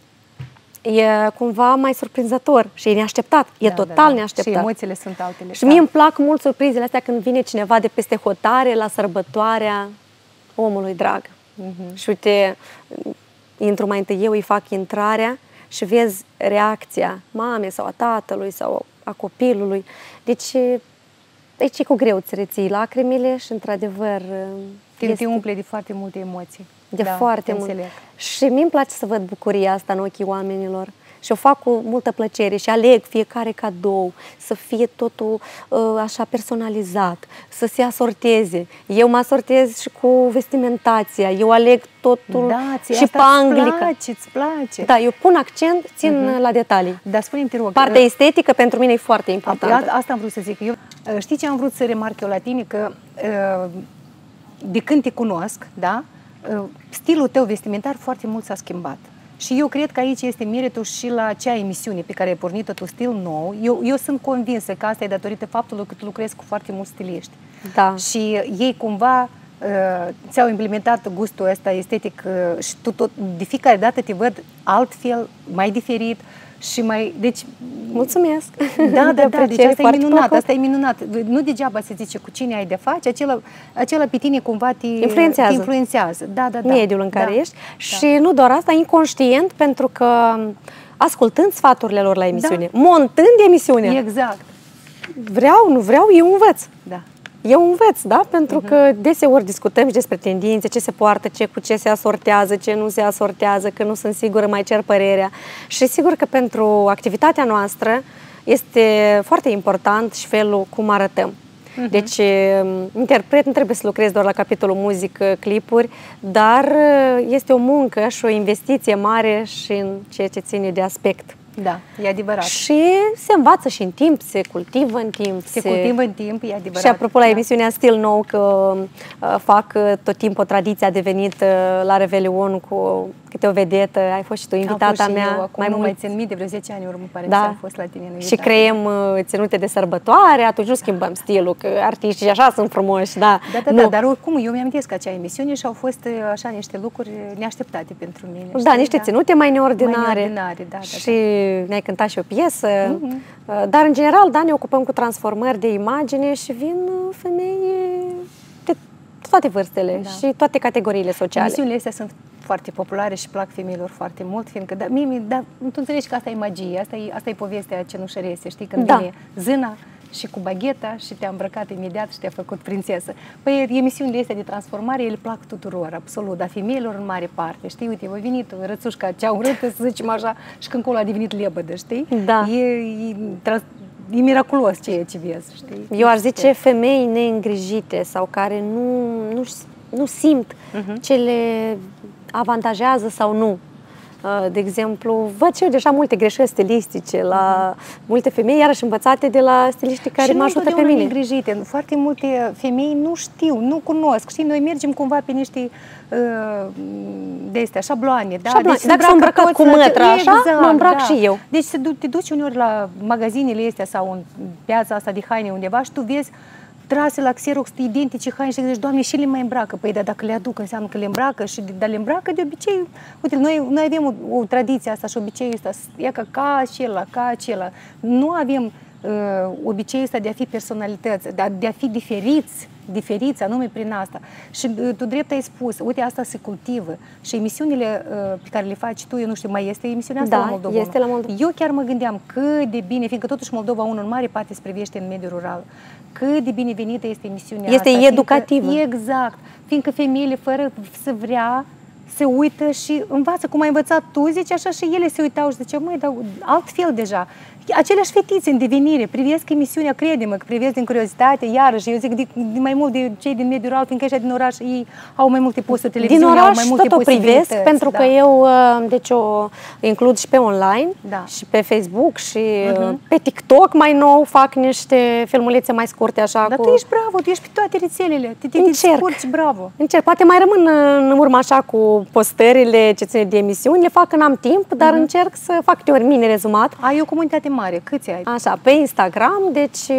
S1: e cumva mai surprinzător și e neașteptat, e total neașteptat.
S2: Și emoțiile sunt altele.
S1: Și mie îmi plac mult surprizele astea când vine cineva de peste hotare la sărbătoarea omului drag. Și uite, intru mai întâi eu, îi fac intrarea și vezi reacția mamei sau a tatălui sau a copilului. Deci aici e cu greu îți reții lacrimile și într-adevăr
S2: te umple de foarte multe emoții.
S1: De foarte mult. Și mie îmi place să văd bucuria asta în ochii oamenilor. Și o fac cu multă plăcere și aleg fiecare cadou, să fie totul așa personalizat, să se asorteze. Eu mă asortez și cu vestimentația, eu aleg totul și pe anglică.
S2: Îți place.
S1: Da, eu pun accent, țin la detalii.
S2: Dar spune-mi, te rog,
S1: partea estetică pentru mine e foarte importantă.
S2: Asta am vrut să zic. Eu, știi ce am vrut să remarc eu la tine? Că de când te cunosc, da, stilul tău vestimentar foarte mult s-a schimbat. Și eu cred că aici este meritul și la acea emisiune pe care ai pornit-o tu, Stil Nou. Eu sunt convinsă că asta e datorită faptului că tu lucrezi cu foarte mulți stiliști.
S1: Da.
S2: Și ei cumva ți-au implementat gustul ăsta estetic și tu de fiecare dată te văd altfel, mai diferit și mai... Deci,
S1: mulțumesc!
S2: Da, deci asta e minunat, asta e minunat. Nu degeaba se zice cu cine ai de face, acela pe tine cumva te influențează.
S1: Mediul în care ești. Și nu doar asta, inconștient, pentru că ascultând sfaturile lor la emisiune, montând emisiunea.
S2: Exact.
S1: Vreau, nu vreau, eu învăț.
S2: Da.
S1: Eu învăț, da? Pentru că deseori discutăm și despre tendințe, ce se poartă, cu ce se asortează, ce nu se asortează, că nu sunt sigură, mai cer părerea. Și sigur că pentru activitatea noastră este foarte important și felul cum arătăm. Deci, interpret nu trebuie să lucrezi doar la capitolul muzică, clipuri, dar este o muncă și o investiție mare și în ceea ce ține de aspect.
S2: Da, e adevărat.
S1: Și se învață și în timp, se cultivă în timp.
S2: Se cultivă în timp, e adevărat.
S1: Și apropo la emisiunea Stil Nou, că fac tot timpul o tradiție, a devenit la Revelion cu câte o vedetă, ai fost și tu invitata mea.
S2: Eu, acum nu mai țin mii, de vreo 10 ani urmă, pare
S1: da.
S2: că am fost la tine invitată.
S1: Și creăm ținute de sărbătoare, atunci nu schimbăm stilul, că artiștii așa sunt frumoși, da.
S2: Da, dar oricum, eu mi-am amintesc acea emisiune și au fost așa niște lucruri neașteptate pentru mine.
S1: Da,
S2: știi?
S1: niște ținute mai neordinare.
S2: Mai neordinare, da.
S1: Și ne-ai cântat și o piesă. Dar, în general, da, ne ocupăm cu transformări de imagine și vin femei de toate vârstele și toate categoriile sociale.
S2: Emisiunile astea sunt foarte populare și plac femeilor foarte mult, fiindcă, tu înțelegi că asta e magie, asta e povestea cenușărese, știi, când vine zâna și cu bagheta și te-a îmbrăcat imediat și te-a făcut prințesă. Păi emisiunile astea de transformare, ele plac tuturor, absolut, dar femeilor în mare parte, știi, uite, a venit rățușca cea urâtă, să zicem așa, și când acolo a devenit lebădă, știi?
S1: Da.
S2: E miraculos ceea ce vezi, știi?
S1: Eu aș zice femei neîngrijite sau care nu simt ce le avantajează sau nu. De exemplu, văd și eu deja multe greșeli stilistice la multe femei, iarăși învățate de la stiliștii care mă ajută pe mine.
S2: Îngrijite. Foarte multe femei nu știu, nu cunosc. Știi, noi mergem cumva pe niște de-astea, șabloane. Da?
S1: Șabloane.
S2: Deci
S1: dacă s-a îmbrăcat cu mătră așa, mă îmbrac și eu.
S2: Deci te duci uneori la magazinele astea sau în piața asta de haine undeva și tu vezi trase la Xerox identice haine și te gândești, Doamne, și le mai îmbracă. Păi, dar dacă le aduc, înseamnă că le îmbracă dar le îmbracă de obicei. Uite, noi avem o tradiție asta și obiceiul ăsta, e ca acela. Nu avem obiceiul ăsta de a fi personalități, de a fi diferiți anume prin asta. Și tu drept ai spus, uite, asta se cultivă. Și emisiunile pe care le faci tu, eu nu știu, mai este emisiunea asta la Moldova?
S1: Da, este la Moldova.
S2: Eu chiar mă gândeam cât de bine, fiindcă totuși Moldova 1 în mare parte se privește în mediul rural, cât de binevenită este emisiunea
S1: asta. Este educativă.
S2: Exact. Fiindcă femeile, fără să vrea, se uită și învață cum ai învățat tu, zice așa, și ele se uitau și ziceau, măi, dar altfel deja. Aceleași fetițe în devenire, privesc emisiunea, crede-mă, că privesc din curiozitate, iarăși, eu zic de mai mult de cei din mediul rural, fiindcă ăștia din oraș, ei au mai multe posturi televiziune,
S1: din oraș,
S2: au mai multe
S1: tot o privesc, pentru că eu, deci, o includ și pe online, și pe Facebook și pe TikTok mai nou fac niște filmulețe mai scurte, așa.
S2: Dar tu ești bravo, tu ești pe toate rețelele, te scurci, bravo.
S1: Încerc, poate mai rămân în urmă așa cu postările ce ține de emisiuni, le fac când am timp, dar încerc să fac câte ori mini rezumat.
S2: Ai o comunitate mare, câți ai?
S1: Așa, pe Instagram, deci,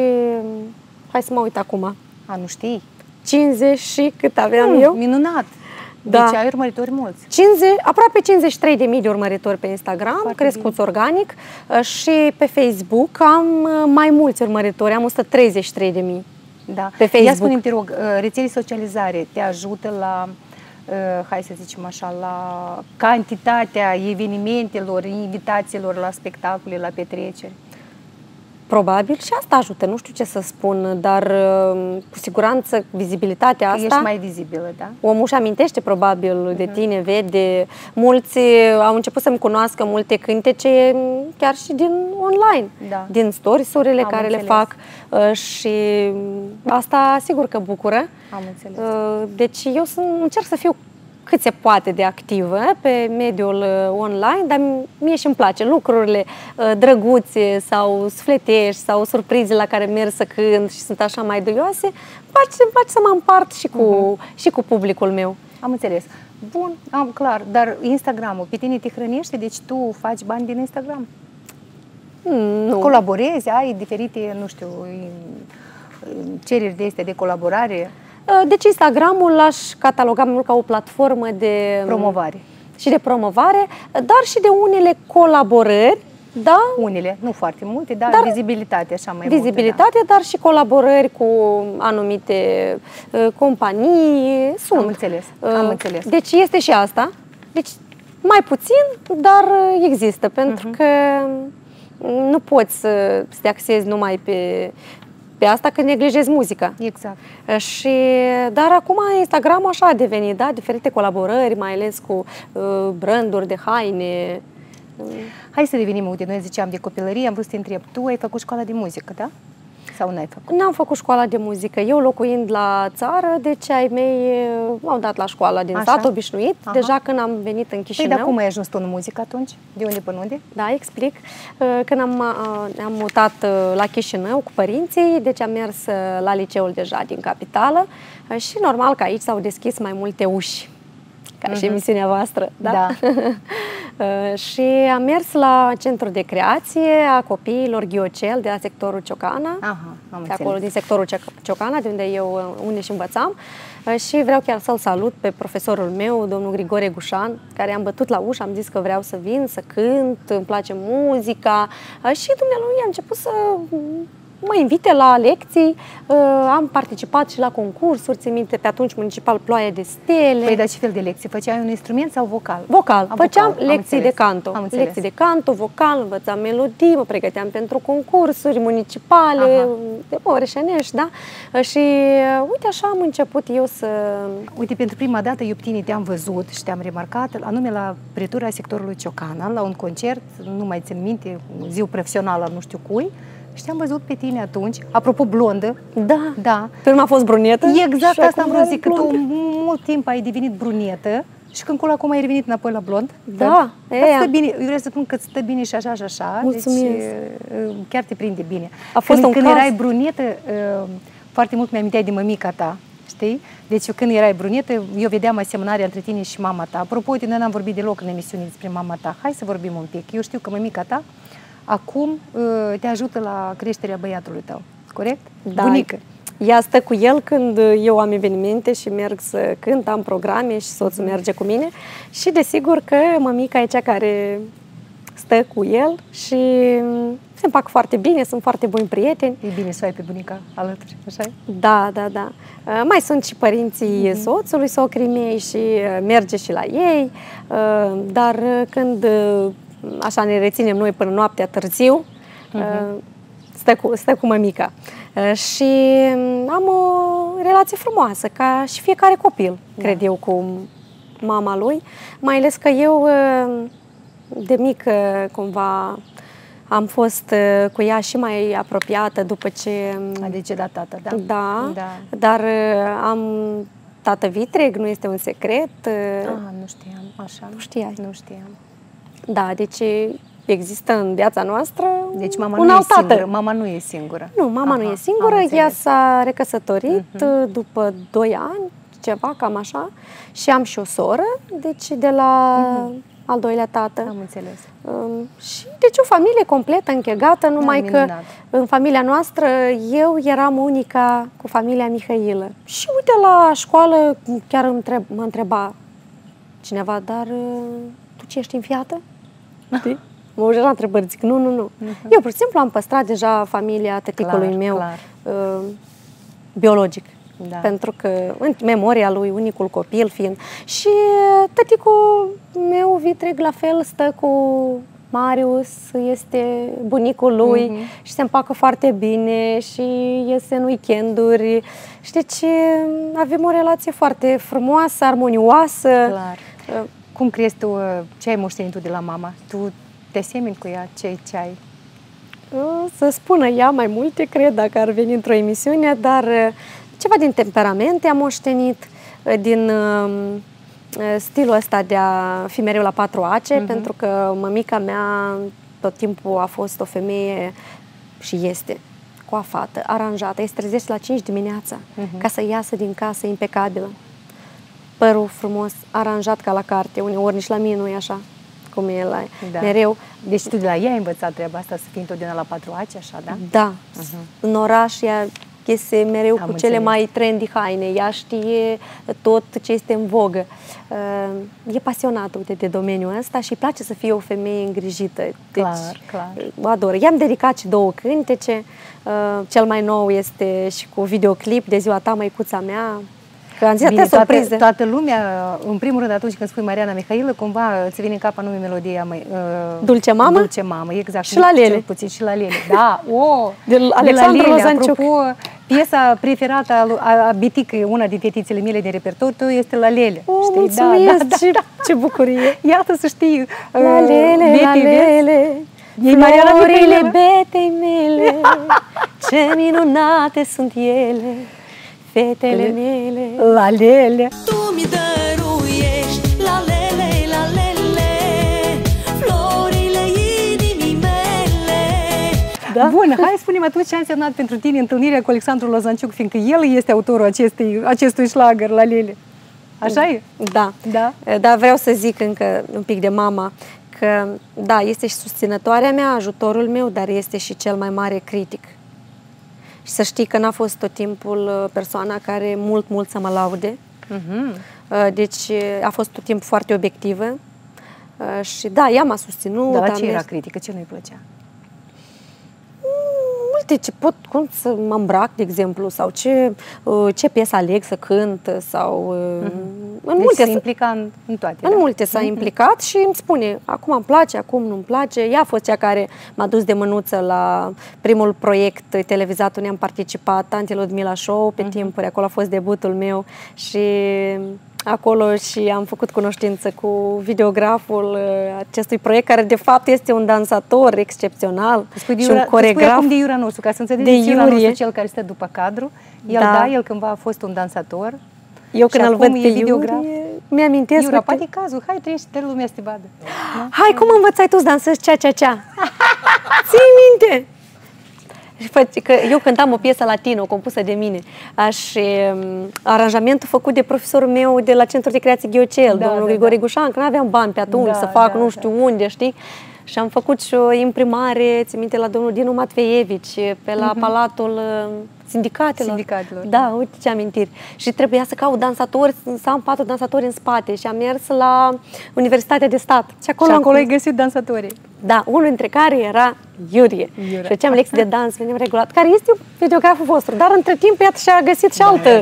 S1: hai să mă uit acum.
S2: Nu știi?
S1: 50 și cât aveam eu?
S2: Minunat!
S1: Da.
S2: Deci ai urmăritori mulți.
S1: Aproape 53.000 de urmăritori pe Instagram, crescuți organic, și pe Facebook am mai mulți urmăritori, am 133.000.
S2: Da.
S1: Pe Facebook.
S2: Ia spune-mi, te rog, rețele socializare te ajută la, hai să zicem așa, la cantitatea evenimentelor, invitațiilor la spectacole, la petreceri?
S1: Probabil și asta ajută, nu știu ce să spun, dar cu siguranță vizibilitatea asta...
S2: Ești mai vizibilă, da?
S1: Omul își amintește probabil de tine, vede. Mulți au început să-mi cunoască multe cântece chiar și din online, din stories-urile care le fac și asta sigur că bucură.
S2: Am înțeles.
S1: Deci eu încerc să fiu cât se poate de activă pe mediul online, dar mie și-mi place lucrurile drăguțe sau sufletești sau surprize la care merg să cânt și sunt așa mai duioase. Îmi place să mă împart și cu publicul meu.
S2: Am înțeles. Bun, clar, dar Instagram-ul pe tine te hrănește? Deci tu faci bani din Instagram?
S1: Nu.
S2: Colaborezi? Ai diferite, nu știu, cereri de astea de colaborare?
S1: Deci Instagramul l-aș cataloga mult ca o platformă de
S2: promovare.
S1: Și de promovare, dar și de unele colaborări, da?
S2: Unele, nu foarte multe, dar vizibilitate așa mai
S1: vizibilitate,
S2: multe,
S1: dar și colaborări cu anumite companii. Sunt.
S2: Am înțeles, am înțeles.
S1: Deci este și asta. Deci mai puțin, dar există, pentru că nu poți să te axezi numai pe asta că neglijezi muzica.
S2: Exact.
S1: Dar acum Instagram așa a devenit, da? Diferite colaborări, mai ales cu branduri de haine.
S2: Hai să revenim, uite, noi ziceam de copilărie, am vrut să te întreb, tu ai făcut școala de muzică, da?
S3: Sau n-ai făcut?
S1: N-am făcut școala de muzică. Eu locuind la țară, deci ai mei m-au dat la școala din sat obișnuit. Deja când am venit în Chișinău.
S3: Păi, dar cum ai ajuns tu în muzică atunci? De unde până unde?
S1: Da, explic. Când am mutat la Chișinău cu părinții, deci am mers la liceul deja din capitală și normal că aici s-au deschis mai multe uși. Ca și emisiunea voastră, da? Și am mers la centrul de creație a copiilor Ghiocel de la sectorul Ciocana, de acolo din sectorul Ciocana, de unde eu și învățam. Și vreau chiar să-l salut pe profesorul meu, domnul Grigore Gușan, care am bătut la ușă, am zis că vreau să vin, să cânt, îmi place muzica și dumnealui a început să mă invite la lecții, am participat și la concursuri, țin minte, pe atunci municipal Ploaia de Stele.
S3: Păi, dar ce fel de lecții? Făceai un instrument sau vocal?
S1: Vocal. Făceam lecții de canto. Lecții de canto, vocal, învățam melodii, mă pregăteam pentru concursuri municipale, de Orășenești, da? Și uite, așa am început eu să...
S3: Uite, pentru prima dată eu pe tine te-am văzut și te-am remarcat, anume la pretura sectorului Ciocana, la un concert, nu mai țin minte, ziua profesională, nu știu cui, și te-am văzut pe tine atunci, apropo blondă.
S1: Da.
S3: Da.
S1: Pe urmă a fost brunetă.
S3: Exact asta am vrut să zic, că tu mult timp ai devenit brunetă și când acum ai revenit înapoi la blond.
S1: Da.
S3: Stă bine. Eu vreau să spun că stă bine și așa și așa.
S1: Mulțumesc.
S3: Deci chiar te prinde bine.
S1: A fost
S3: când erai brunetă, foarte mult mi-aminteai de mămica ta. Știi? Deci eu, când erai brunetă, eu vedeam asemănarea între tine și mama ta. Apropo, noi n-am vorbit deloc în emisiune despre mama ta. Hai să vorbim un pic. Eu știu că mămica ta acum te ajută la creșterea băiatului tău, corect?
S1: Da.
S3: Bunică.
S1: Ea stă cu el când eu am evenimente și merg să cânt, am programe și soțul merge cu mine. Și desigur că mămica e cea care stă cu el și se împacă foarte bine, sunt foarte buni prieteni.
S3: E bine să ai pe bunica alături, așa?
S1: Da, da, da. Mai sunt și părinții soțului, socrii mei și merge și la ei, dar când așa ne reținem noi până noaptea târziu, stă cu mămica. Și am o relație frumoasă, ca și fiecare copil, cred eu, cu mama lui. Mai ales că eu, de mică, cumva, am fost cu ea și mai apropiată după ce...
S3: A decedat tată, da?
S1: Da, dar am tată vitreg, nu este un secret.
S3: Nu știam, așa.
S1: Nu știai?
S3: Nu știam.
S1: Da, deci există în viața noastră
S3: deci mama
S1: un
S3: nu
S1: alt
S3: e singură.
S1: tată.
S3: Mama nu e singură.
S1: Nu, mama nu e singură. Ea s-a recăsătorit după 2 ani, ceva, cam așa. Și am și o soră, deci de la al doilea tată.
S3: Am înțeles.
S1: Și deci o familie completă, închegată, numai că în familia noastră eu eram unica cu familia Mihailă. Și uite, la școală chiar mă întreba cineva, dar tu ce ești înfiată? Știi? Mă ușa la întrebări, zic, nu. Eu, pur și simplu, am păstrat deja familia tăticului meu biologic. Da. Pentru că, în memoria lui, unicul copil fiind. Și tăticul meu vitreg, la fel, stă cu Marius, este bunicul lui și se împacă foarte bine și iese în weekenduri. Și deci avem o relație foarte frumoasă, armonioasă.
S3: Clar. Cum crezi tu, ce ai moștenit tu de la mama? Tu te asemeni cu ea? Ce ai?
S1: Să spună ea mai multe, cred, dacă ar veni într-o emisiune, dar ceva din temperament am moștenit, din stilul ăsta de a fi mereu la 4 ace, pentru că mămica mea tot timpul a fost o femeie și este coafată, aranjată. Ea se trezește la 5 dimineața ca să iasă din casă impecabilă. Părul frumos, aranjat ca la carte, uneori nici la mine nu e așa, cum e la mereu.
S3: Deci tu de la ea ai învățat treaba asta, să fii întotdeauna la 4 ace, așa, da?
S1: Da. În oraș ea iese mereu cu cele mai trendy haine, ea știe tot ce este în vogă. E pasionată, uite, de domeniul ăsta și îi place să fie o femeie îngrijită. Deci,
S3: clar.
S1: O adoră. I-am dedicat și 2 cântece. Cel mai nou este și cu videoclip de Ziua ta, măicuța mea. Că am zis atâtea surprize.
S3: Toată lumea, în primul rând, atunci când spui Mariana Mihailă, cumva îți vine în cap anume melodia
S1: Dulce Mamă?
S3: Dulce Mamă, exact.
S1: Și la Lele.
S3: Cel puțin și la Lele. Da,
S1: de Alexandru Lozanciuc.
S3: Apropo, piesa preferată a Bitică, una din fetițele mele din repertoriu, este La Lele.
S1: Mulțumesc, ce bucurie.
S3: Iată să știi.
S1: La Lele, la Lele. Florile betei mele, Ce minunate sunt ele, fetele mele.
S2: La lele.
S6: Tu mi dăruiești la lele, la lele, florile inimii mele.
S2: Da? Bun, hai spune-mi atunci ce a însemnat pentru tine întâlnirea cu Alexandru Lozanciuc, fiindcă el este autorul acestui șlagăr, La lele. Așa e?
S1: Da.
S2: Da.
S1: Dar vreau să zic încă un pic de mama, că da, este și susținătoarea mea, ajutorul meu, dar este și cel mai mare critic. Și să știi că n-a fost tot timpul persoana care mult să mă laude. Deci a fost tot timpul foarte obiectivă. Și da, ea m-a susținut.
S2: Dar la ce era critică? Ce nu-i plăcea?
S1: Multe, cum să mă îmbrac, de exemplu, sau ce piesă aleg să cânt, sau... În
S2: deci
S1: multe
S2: se implica în toate.
S1: În multe s-a implicat și îmi spune, acum îmi place, acum nu-mi place. Ea a fost cea care m-a dus de mânuță la primul proiect televizat unde am participat, Tanti Ludmila Show, pe timpuri, acolo a fost debutul meu și... Acolo și am făcut cunoștință cu videograful acestui proiect, care de fapt este un dansator excepțional și un coregraf.
S2: Spui acum de Iura nostru, ca să înțelegeți, Iura nostru, cel care stă după cadru. El cândva a fost un dansator.
S1: Eu când îl văd pe Iuri, mi-amintesc
S2: Iura, poate e cazul, hai, treci, te lumea să te vadă.
S1: Hai, cum învățai tu să dansezi cea? Ții minte? Că eu cântam o piesă latină, compusă de mine, și aranjamentul făcut de profesorul meu de la Centrul de Creație Ghiocel, domnul Grigore Gușan, că nu aveam bani pe atunci să fac nu știu unde, știi? Și am făcut și o imprimare, ți minte, la domnul Dinu Matveievici, pe la Palatul Sindicatelor. Da, uite ce amintiri. Și trebuia să caut dansatori, să am 4 dansatori în spate și am mers la Universitatea de Stat.
S2: Și acolo ai găsit dansatorii.
S1: Da, unul dintre care era Iurie. Și făceam lecții de dans, venim regulat, care este videograful vostru, dar între timp iată și-a găsit și altă.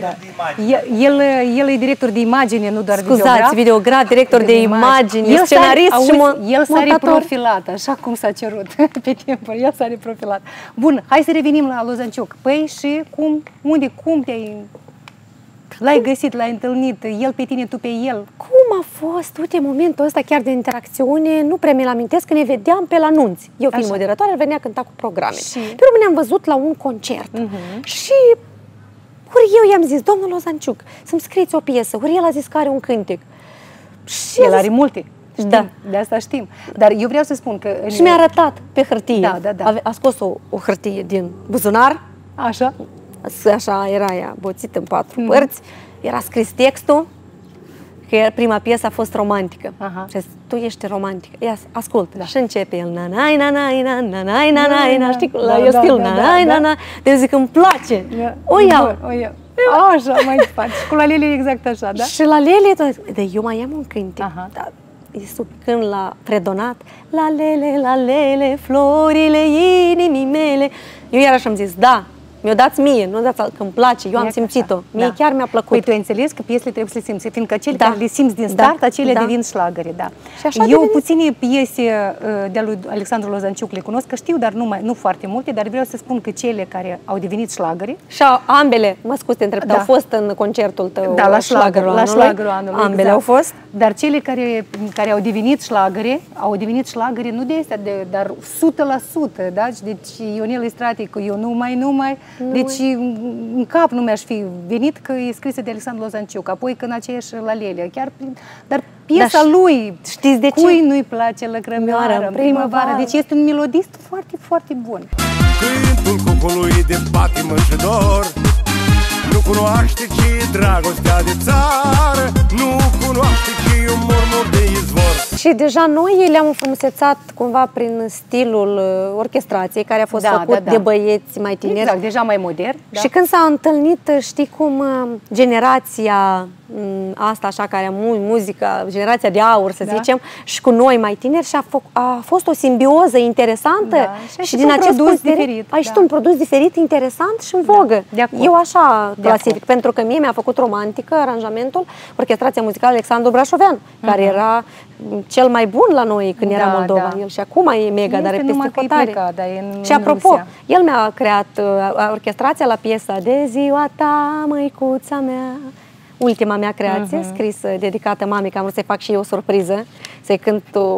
S2: El e director de imagine, nu doar videograf.
S1: Videograf, director de imagine, scenarist și
S2: el s-a reprofilat, așa cum s-a cerut pe timpuri, el s-a reprofilat. Bun, hai să revenim la Lozanciuc. Păi și cum l-ai găsit, l-ai întâlnit, el pe tine, tu pe el?
S1: Cum a fost? Uite, momentul ăsta chiar de interacțiune, nu prea mi-l amintesc, că ne vedeam pe la nunți. Eu fiind moderatoare, venea cânta cu programe. Pe urmă ne-am văzut la un concert. Și ori eu i-am zis, domnul Lozanciuc, să-mi scrieți o piesă, ori el a zis că are un cântec.
S2: Și el are multe. Da. De asta știm. Dar eu vreau să spun că...
S1: Și mi-a arătat pe hârtie.
S2: Da.
S1: A scos o hârtie din buzunar.
S2: Așa.
S1: Așa era ea, boțită în 4 părți. Era scris textul, că prima piesă a fost romantică. Și a zis, tu ești romantică. Ia, ascultă. Și începe el, na-nai, na-nai, na-nai, na-nai, na, știi? Eu stil, na-nai, na-nai. Deci zic, îmi place. O iau.
S2: Așa, mai faci. Cu La lele exact așa, da?
S1: Și La lele, eu mai am un cântec. Când l-a predonat, la lele, florile inimii mele. Eu iarăși am zis, da, mi-o dați mie, nu dați că îmi place, eu am simțit-o. Mie chiar mi-a plăcut.
S2: Păi tu ai înțeles că piesele trebuie să le simți, fiindcă cele care le simți din start, acelea devin șlagăre, da. Eu puține piese de-a lui Alexandru Lozanciuc le cunosc, că știu, dar nu foarte multe, dar vreau să spun că cele care au devenit șlagăre...
S1: Și ambele, mă scuze, te întreb, au fost în concertul tău
S2: la șlagărul anului.
S1: Ambele au fost.
S2: Dar cele care au devenit șlagăre nu de astea, dar 100%, da? Deci Ionel Istrate cu Eu numai, deci în cap nu mi-aș fi venit că e scrisă de Alexandru Lozanciuc, apoi că în aceeași La lele, dar piesa lui,
S1: știți de ce?
S2: Cui nu-i place lăcrămioară în primăvară, deci este un melodist foarte, foarte bun.
S7: Cântul cucului de patimă și dor, nu cunoaște ce dragostea de țară, nu cunoaște ce un murmur de izvor.
S1: Și deja noi le-am înfrumusețat cumva prin stilul orchestrației, care a fost făcut de băieți mai tineri.
S2: Exact, deja mai modern.
S1: Și când s-a întâlnit, știi cum, generația asta așa, care a muzica, generația de aur, să zicem, și cu noi mai tineri, și a fost o simbioză interesantă.
S2: Și din acest produs diferit.
S1: A ieșit un produs diferit, interesant și în vogă. Eu așa clasific, pentru că mie mi-a făcut romantică aranjamentul Orchestrația Muzicală Alexandru Brașovean, care era cel mai bun la noi când era Moldova. El și acum e mega, dar e peste hotare. Și apropo, el mi-a creat orchestrația la piesa De ziua ta, măicuța mea. Ultima mea creație, scrisă, dedicată mamei, că am vrut să-i fac și eu o surpriză, să-i cânt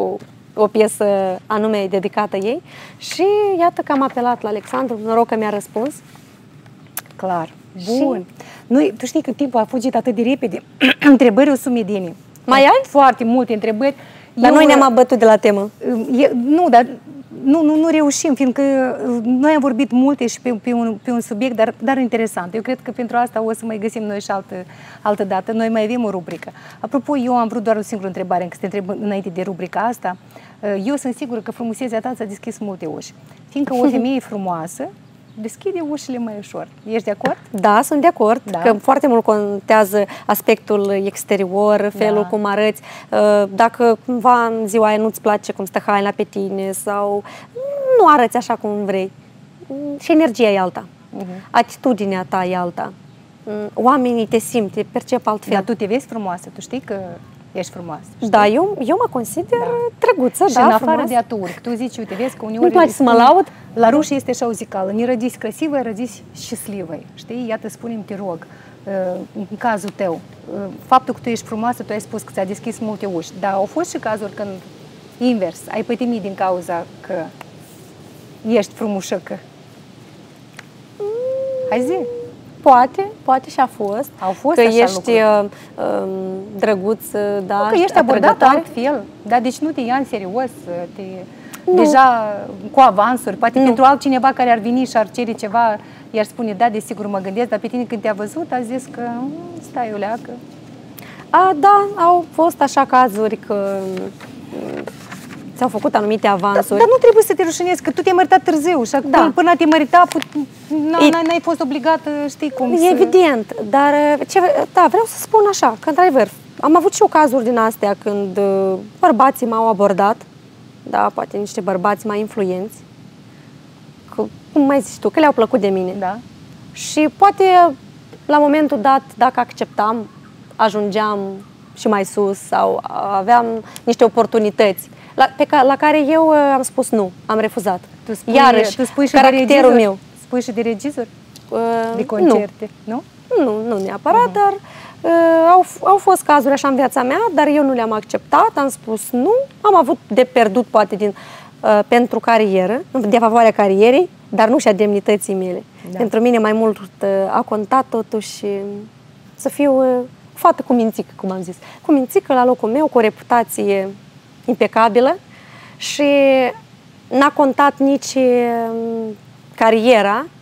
S1: o piesă anume dedicată ei și iată că am apelat la Alexandru, noroc că mi-a răspuns.
S3: Clar. Bun. Noi, tu știi că timpul a fugit atât de repede. Întrebări o sumedenie.
S1: Mai ai?
S3: Foarte multe întrebări.
S1: Dar noi ne-am abătut de la temă.
S3: Nu, dar nu reușim, fiindcă noi am vorbit multe și pe un subiect, dar interesant. Eu cred că pentru asta o să mai găsim noi și altă dată. Noi mai avem o rubrică. Apropo, eu am vrut doar o singură întrebare, încă să te întreb înainte de rubrica asta. Eu sunt sigură că frumusețea ta ți-a deschis multe uși. Fiindcă o femeie frumoasă deschide ușile mai ușor. Ești de acord?
S1: Da, sunt de acord, că foarte mult contează aspectul exterior, felul cum arăți. Dacă cumva în ziua aia nu-ți place cum stă haina pe tine sau nu arăți așa cum vrei. Și energia e alta. Atitudinea ta e alta. Oamenii te simt, te percep altfel.
S3: Dar tu te vezi frumoasă, tu știi că ești frumoasă. Știi?
S1: Da, eu mă consider drăguță,
S3: și în afară de aturi, tu zici, uite, vezi că uneori...
S1: Nu place să mă laud?
S3: La ruși este așa o zicală, не родись красивой, родись счастливой. Știi? Iată, spune-mi, te rog, în cazul tău, faptul că tu ești frumoasă, tu ai spus că ți-a deschis multe uși, dar au fost și cazuri când, invers, ai pătimit din cauza că ești frumușăcă. Hai zi!
S1: Poate și a fost.
S3: Au fost
S1: că
S3: așa
S1: ești drăguț, da,
S3: că ești abordat altfel, dar deci nu te ia în serios, deja cu avansuri, poate pentru altcineva care ar veni și ar cere ceva, i-ar spune, da, desigur mă gândesc, dar pe tine când te-a văzut, a zis că stai o leacă.
S1: Da, au fost așa cazuri că s-au făcut anumite avansuri.
S3: Dar nu trebuie să te rușinezi, că tu te-ai măritat târziu și până te-ai mărita, n-ai fost obligată, știi cum să...
S1: Evident, dar da, vreau să spun așa, că într-adevăr, am avut și eu cazuri din astea când bărbații m-au abordat, da, poate niște bărbați mai influenți, că, cum mai zici tu, că le-au plăcut de mine.
S3: Da.
S1: Și poate la momentul dat, dacă acceptam, ajungeam și mai sus sau aveam niște oportunități la care eu am spus nu, am refuzat. Iarăși,
S3: tu spui și
S1: caracterul meu.
S3: Spui și de regizori? De concerte, nu?
S1: Nu neapărat, dar au fost cazuri așa în viața mea, dar eu nu le-am acceptat, am spus nu, am avut de pierdut poate pentru carieră, de favoarea carierei, dar nu și a demnității mele. Da. Pentru mine mai mult a contat totuși să fiu fată cu mințică, cum am zis. Cu mințică la locul meu, cu o reputație impecabilă și n-a contat nici cariera,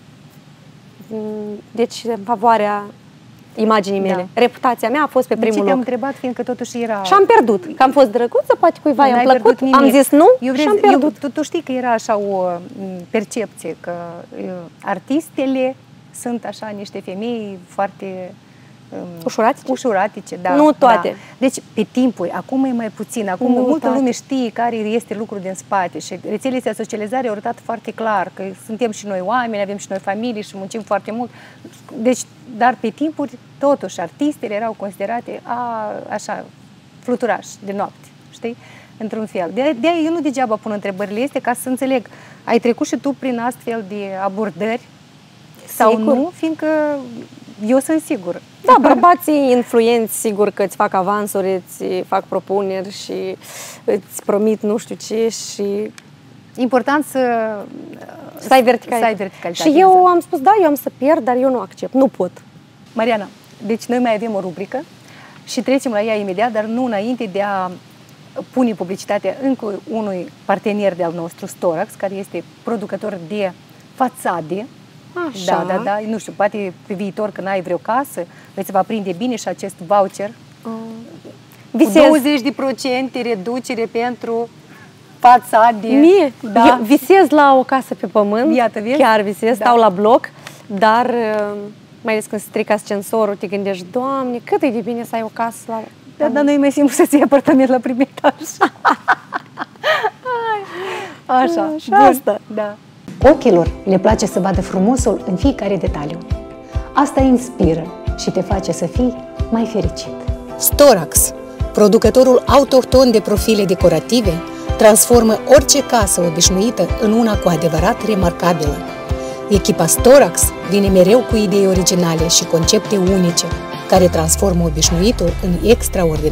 S1: deci în favoarea imaginii mele. Da. Reputația mea a fost pe primul loc.
S3: te-am întrebat, fiindcă totuși era...
S1: Și am pierdut. Că am fost drăguță, poate cuiva i-am plăcut, am zis nu și am pierdut.
S3: Tu știi că era așa o percepție, că artistele sunt așa niște femei foarte... Ușuratice, da.
S1: Nu toate.
S3: Da. Deci, pe timpuri, acum e mai puțin. Acum multă lume știe care este lucrul din spate și rețelele de socializare au arătat foarte clar că suntem și noi oameni, avem și noi familii și muncim foarte mult. Deci, dar pe timpuri, totuși, artistele erau considerate așa, fluturași de noapte, știi? Într-un fel. De-aia eu nu degeaba pun întrebările este ca să înțeleg. Ai trecut și tu prin astfel de abordări sau nu, fiindcă eu sunt sigură.
S1: Da, bărbații influenți, sigur că îți fac avansuri, îți fac propuneri și îți promit nu știu ce și...
S3: Important să
S1: ai verticalitate. Și eu am spus, da, eu am să pierd, dar eu nu accept, nu pot.
S3: Mariana, deci noi mai avem o rubrică și trecem la ea imediat, dar nu înainte de a pune publicitatea încă unui partener de-al nostru, Storax, care este producător de fațade.
S1: Așa.
S3: Da. Nu știu, poate pe viitor când ai vreo casă, îți va prinde bine și acest voucher cu 20% reducere pentru fațade.
S1: Mie? Da. Eu visez la o casă pe pământ.
S3: Iată, vezi?
S1: Chiar visez, stau la bloc, dar mai ales când strică ascensorul, te gândești, Doamne, cât e de bine să ai o casă la...
S3: Da, dar nu e mai simplu să-ți iei apartament la prim etaj. Așa,
S1: și asta.
S3: Da. Ochilor le place să vadă frumosul în fiecare detaliu. Asta inspiră și te face să fii mai fericit.
S8: Storax, producătorul autohton de profile decorative, transformă orice casă obișnuită în una cu adevărat remarcabilă. Echipa Storax vine mereu cu idei originale și concepte unice, care transformă obișnuitul în extraordinar.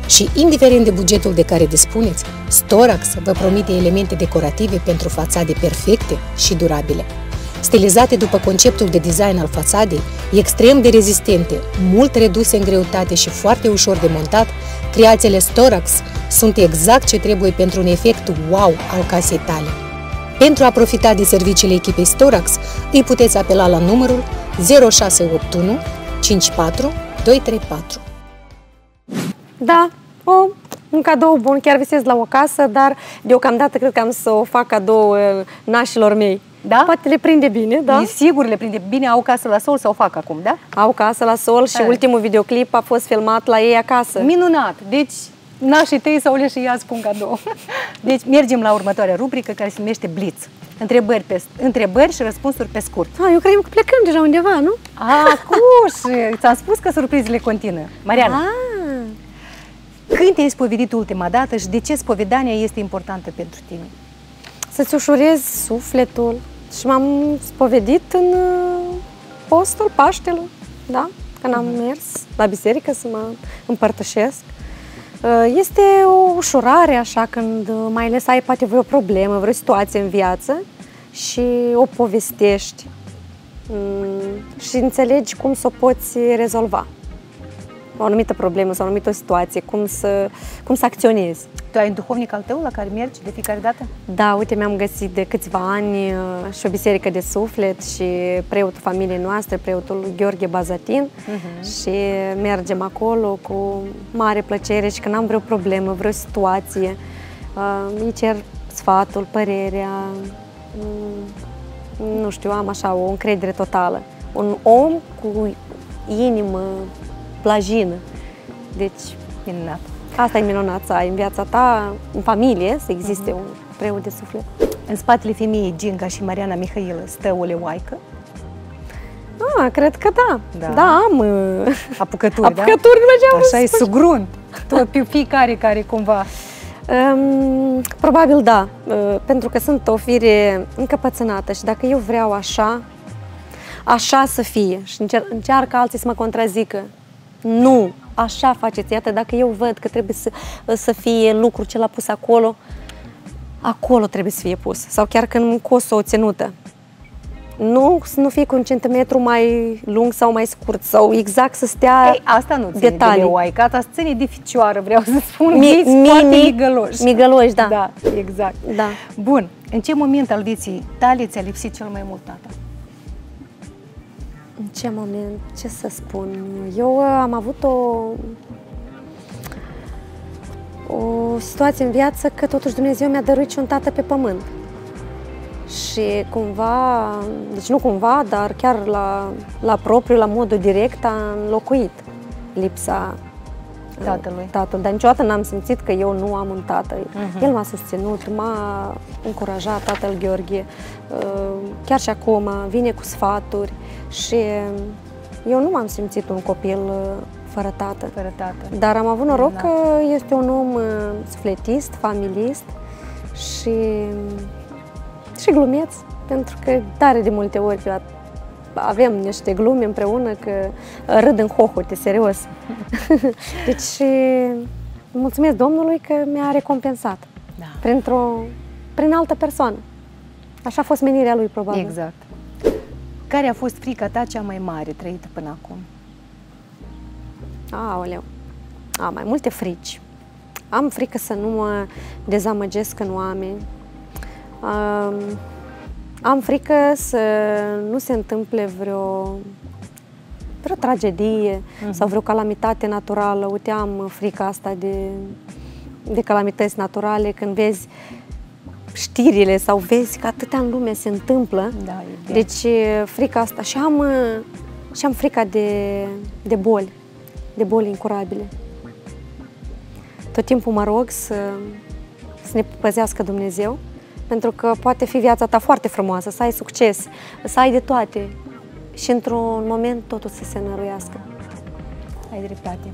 S8: Și indiferent de bugetul de care dispuneți, Storax vă promite elemente decorative pentru fațade perfecte și durabile. Stilizate după conceptul de design al fațadei, extrem de rezistente, mult reduse în greutate și foarte ușor de montat, creațiile Storax sunt exact ce trebuie pentru un efect wow al casei tale. Pentru a profita de serviciile echipei Storax, îi puteți apela la numărul 0681 54 234.
S1: Da, un cadou bun, chiar visez la o casă, dar deocamdată cred că am să o fac cadou nașilor mei.
S3: Da?
S1: Poate le prinde bine, da?
S3: Sigur le prinde bine, au casă la sol sau o fac acum, da?
S1: Au casă la sol și ultimul videoclip a fost filmat la ei acasă.
S3: Minunat! Deci, nașii tăi sau le și ia spun cadou. Deci, mergem la următoarea rubrică care se numește Blitz. Întrebări și răspunsuri pe scurt.
S1: Eu cred că plecăm deja undeva, nu?
S3: Acuș! Ți-am spus că surprizele continuă. Mariana, când te-ai spovedit ultima dată și de ce spovedania este importantă pentru tine?
S1: Să-ți ușurezi sufletul. Și m-am spovedit în postul Paștelui, da? Când am mers la biserică să mă împărtășesc. Este o ușurare așa când mai ales ai poate vreo problemă, vreo situație în viață și o povestești și înțelegi cum să o poți rezolva. O anumită problemă sau o anumită situație, cum să acționezi.
S3: Tu ai un duhovnic al tău la care mergi de fiecare dată?
S1: Da, uite, mi-am găsit de câțiva ani și o biserică de suflet și preotul familiei noastre, preotul Gheorghe Bazatin, și mergem acolo cu mare plăcere și când am vreo problemă, vreo situație, îi cer sfatul, părerea, nu știu, am așa o încredere totală. Un om cu inimă plajină. Deci,
S3: minunat.
S1: Asta e minunat, să ai în viața ta, în familie, să existe un preot de suflet.
S3: În spatele femeii Ginga și Mariana Mihailă stă o leoaică?
S1: Cred că da. Da, am
S3: apucături,
S1: apucături,
S3: da? Așa e sugrunt. Tot pe fiecare care cumva...
S1: Probabil da, pentru că sunt o fire încăpățânată și dacă eu vreau așa să fie și încearcă alții să mă contrazică. Nu, așa faceți, iată, dacă eu văd că trebuie să fie lucrul ce l-a pus acolo, acolo trebuie să fie pus. Sau chiar când îmi cos o ținută. Nu fie cu un centimetru mai lung sau mai scurt, sau exact să stea
S3: asta nu ține
S1: detalii.
S3: De leoaică, asta ține de ficioară, vreau să spun. Foarte migăloși.
S1: Migăloși, da.
S3: Da, exact.
S1: Da.
S3: Bun, în ce moment al vieții tale ți-a lipsit cel mai mult tata?
S1: În ce moment? Ce să spun? Eu am avut o situație în viață că totuși Dumnezeu mi-a dăruit și un tată pe pământ. Și cumva, deci nu cumva, dar chiar la propriu, la modul direct, a înlocuit lipsa tatălui. Dar niciodată n-am simțit că eu nu am un tată. El m-a susținut, m-a încurajat, tatăl Gheorghe. Chiar și acum vine cu sfaturi și eu nu m-am simțit un copil fără tată. Dar am avut noroc că este un om sufletist, familist și glumeț, pentru că tare de multe ori avem niște glume împreună că râd în hohote, serios. Deci mulțumesc Domnului că mi-a recompensat prin altă persoană. Așa a fost menirea lui, probabil.
S3: Exact. Care a fost frica ta cea mai mare trăită până acum?
S1: Aoleu, mai multe frici. Am frică să nu mă dezamăgesc în oameni. Am frică să nu se întâmple vreo tragedie sau vreo calamitate naturală. Uite, am frica asta de calamități naturale când vezi știrile sau vezi că atâtea în lume se întâmplă. Deci frica asta. Și am frica de boli incurabile. Tot timpul mă rog să ne păzească Dumnezeu, pentru că poate fi viața ta foarte frumoasă, să ai succes, să ai de toate și într-un moment totul să se năruiască.
S3: Ai dreptate.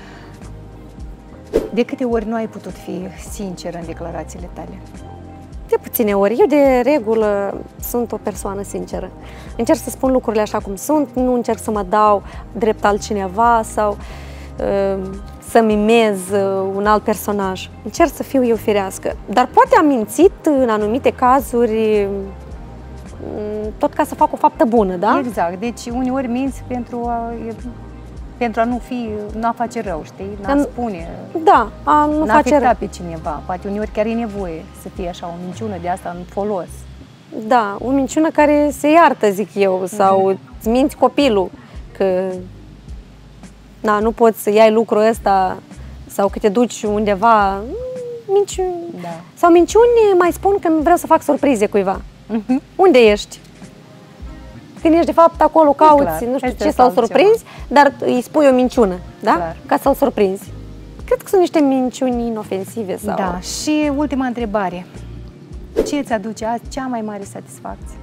S3: De câte ori nu ai putut fi sinceră în declarațiile tale?
S1: De puține ori. Eu de regulă sunt o persoană sinceră. Încerc să spun lucrurile așa cum sunt, nu încerc să mă dau drept altcineva sau să mimez un alt personaj. Încerc să fiu eu firească. Dar poate am mințit în anumite cazuri tot ca să fac o faptă bună, da?
S3: Exact. Deci uneori minți pentru a nu a face rău, știi? N-a spune.
S1: Da, a nu face rău.
S3: N-a pe cineva. Poate uneori chiar e nevoie să fie așa o minciună de asta în folos.
S1: Da, o minciună care se iartă, zic eu, sau îți minți copilul că nu poți să iai lucrul ăsta sau că te duci undeva. Minciuni.
S3: Da.
S1: Sau minciuni mai spun când vreau să fac surprize cuiva. Unde ești? Când ești de fapt acolo, cauți, nu știu ce, să-l surprinzi, dar îi spui o minciună, da?
S3: Clar.
S1: Ca să-l surprinzi. Cred că sunt niște minciuni inofensive. Sau...
S3: Da, și ultima întrebare. Ce îți aduce azi cea mai mare satisfacție?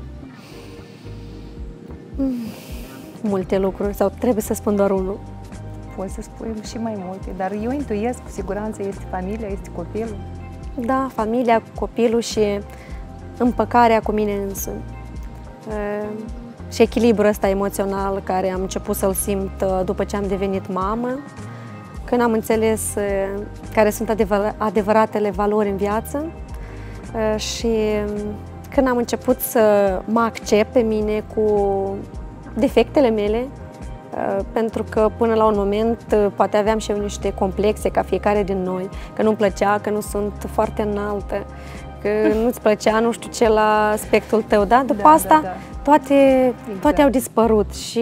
S1: Multe lucruri, sau trebuie să spun doar unul?
S3: Poți să spui și mai multe, dar eu intuiesc, cu siguranță, este familia, este copilul.
S1: Da, familia, copilul și împăcarea cu mine însumi. Și echilibrul ăsta emoțional care am început să-l simt după ce am devenit mamă, când am înțeles care sunt adevăratele valori în viață și când am început să mă accept pe mine cu defectele mele, pentru că până la un moment poate aveam și eu niște complexe ca fiecare din noi, că nu-mi plăcea, că nu sunt foarte înaltă, că nu-ți plăcea nu știu ce la aspectul tău, da? După asta toate au dispărut și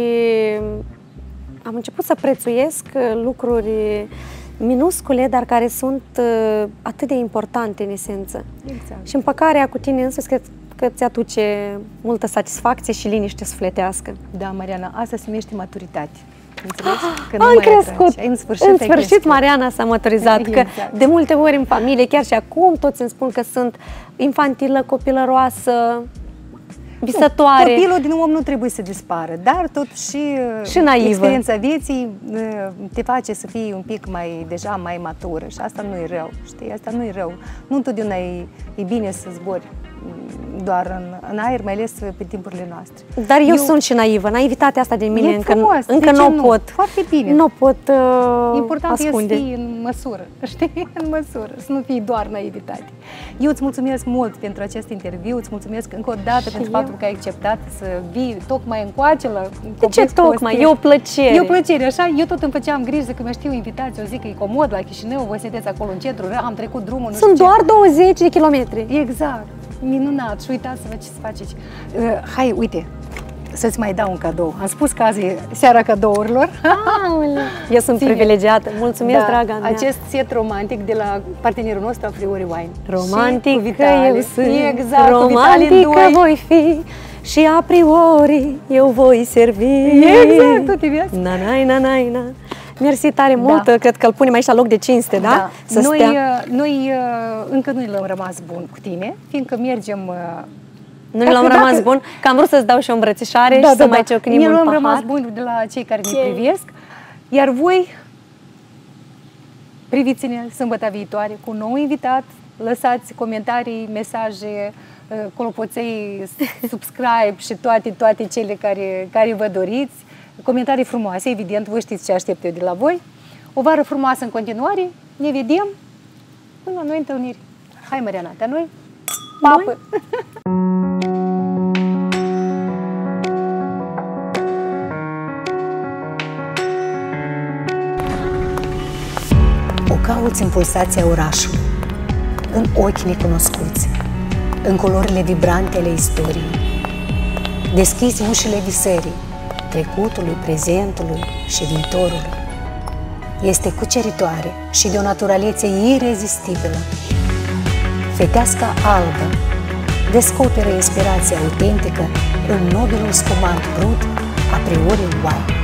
S1: am început să prețuiesc lucruri minuscule, dar care sunt atât de importante în esență.
S3: Exact.
S1: Și împăcarea cu tine însuți cred că îți aduce multă satisfacție și liniște sufletească.
S3: Da, Mariana, asta se numește maturitate. Înțelegi? Că
S1: Am crescut!
S3: În
S1: sfârșit Mariana s-a maturizat, că de multe ori în familie, chiar și acum, toți îmi spun că sunt infantilă, copilăroasă, visătoare.
S3: Copilul din om nu trebuie să dispară, dar totuși
S1: și naivă.
S3: Experiența vieții te face să fii un pic deja mai matură și asta nu e rău, știi? Asta nu e rău. Nu întotdeauna e bine să zbori doar în aer, mai ales pe timpurile noastre.
S1: Dar eu sunt și naivă. Naivitatea asta din mine încă
S3: nu
S1: nu pot.
S3: Foarte bine.
S1: Nu pot
S3: Important
S1: ascunde.
S3: e să fii în măsură, știi? În măsură, să nu fii doar naivitate. Eu îți mulțumesc mult pentru acest interviu, îți mulțumesc încă o dată pentru faptul că ai acceptat să vii tocmai încoace la
S1: De ce tocmai? E o plăcere.
S3: E o plăcere, așa? Eu tot îmi făceam griji că mă știu invitați, eu zic că e comod la Chișinău, voi sunteți acolo în centru, am trecut drumul, nu
S1: Sunt doar 20 de kilometri.
S3: Exact. Minunat. Și uitați-vă ce să faceți. Hai, uite, să-ți mai dau un cadou. Am spus că azi e seara cadourilor.
S1: Eu sunt privilegiată. Mulțumesc, draga mea.
S3: Acest set romantic de la partenerul nostru, Apriori Wine.
S1: Romantică eu sunt,
S3: exact,
S1: romantică voi fi și a priori eu voi servi.
S3: Exact, tu te vezi?
S1: Na. Mersi tare mult, cred că îl punem aici la loc de cinste, da?
S3: Noi încă nu l-am rămas bun cu tine, fiindcă mergem...
S1: Nu l-am rămas bun, că am vrut să-ți dau și o îmbrățișare și să mai ciocnim un pahar.
S3: Nu l-am rămas bun de la cei care ne privesc, iar voi priviți-ne sâmbătă viitoare cu un nou invitat, lăsați comentarii, mesaje, clopoței, subscribe și toate cele care vă doriți. Comentarii frumoase, evident, voi știți ce aștept eu de la voi. O vară frumoasă în continuare, ne vedem până la noi întâlniri. Hai, Mariana, te noi? Papă!
S8: O cauți în pulsația orașului, în ochi necunoscuți, în culorile vibrante ale istoriei. Deschizi ușile visării, trecutului, prezentului și viitorului. Este cuceritoare și de o naturalețe irezistibilă. Feteasca albă descoperă inspirația autentică în nobilul spumant brut Apriori Wine.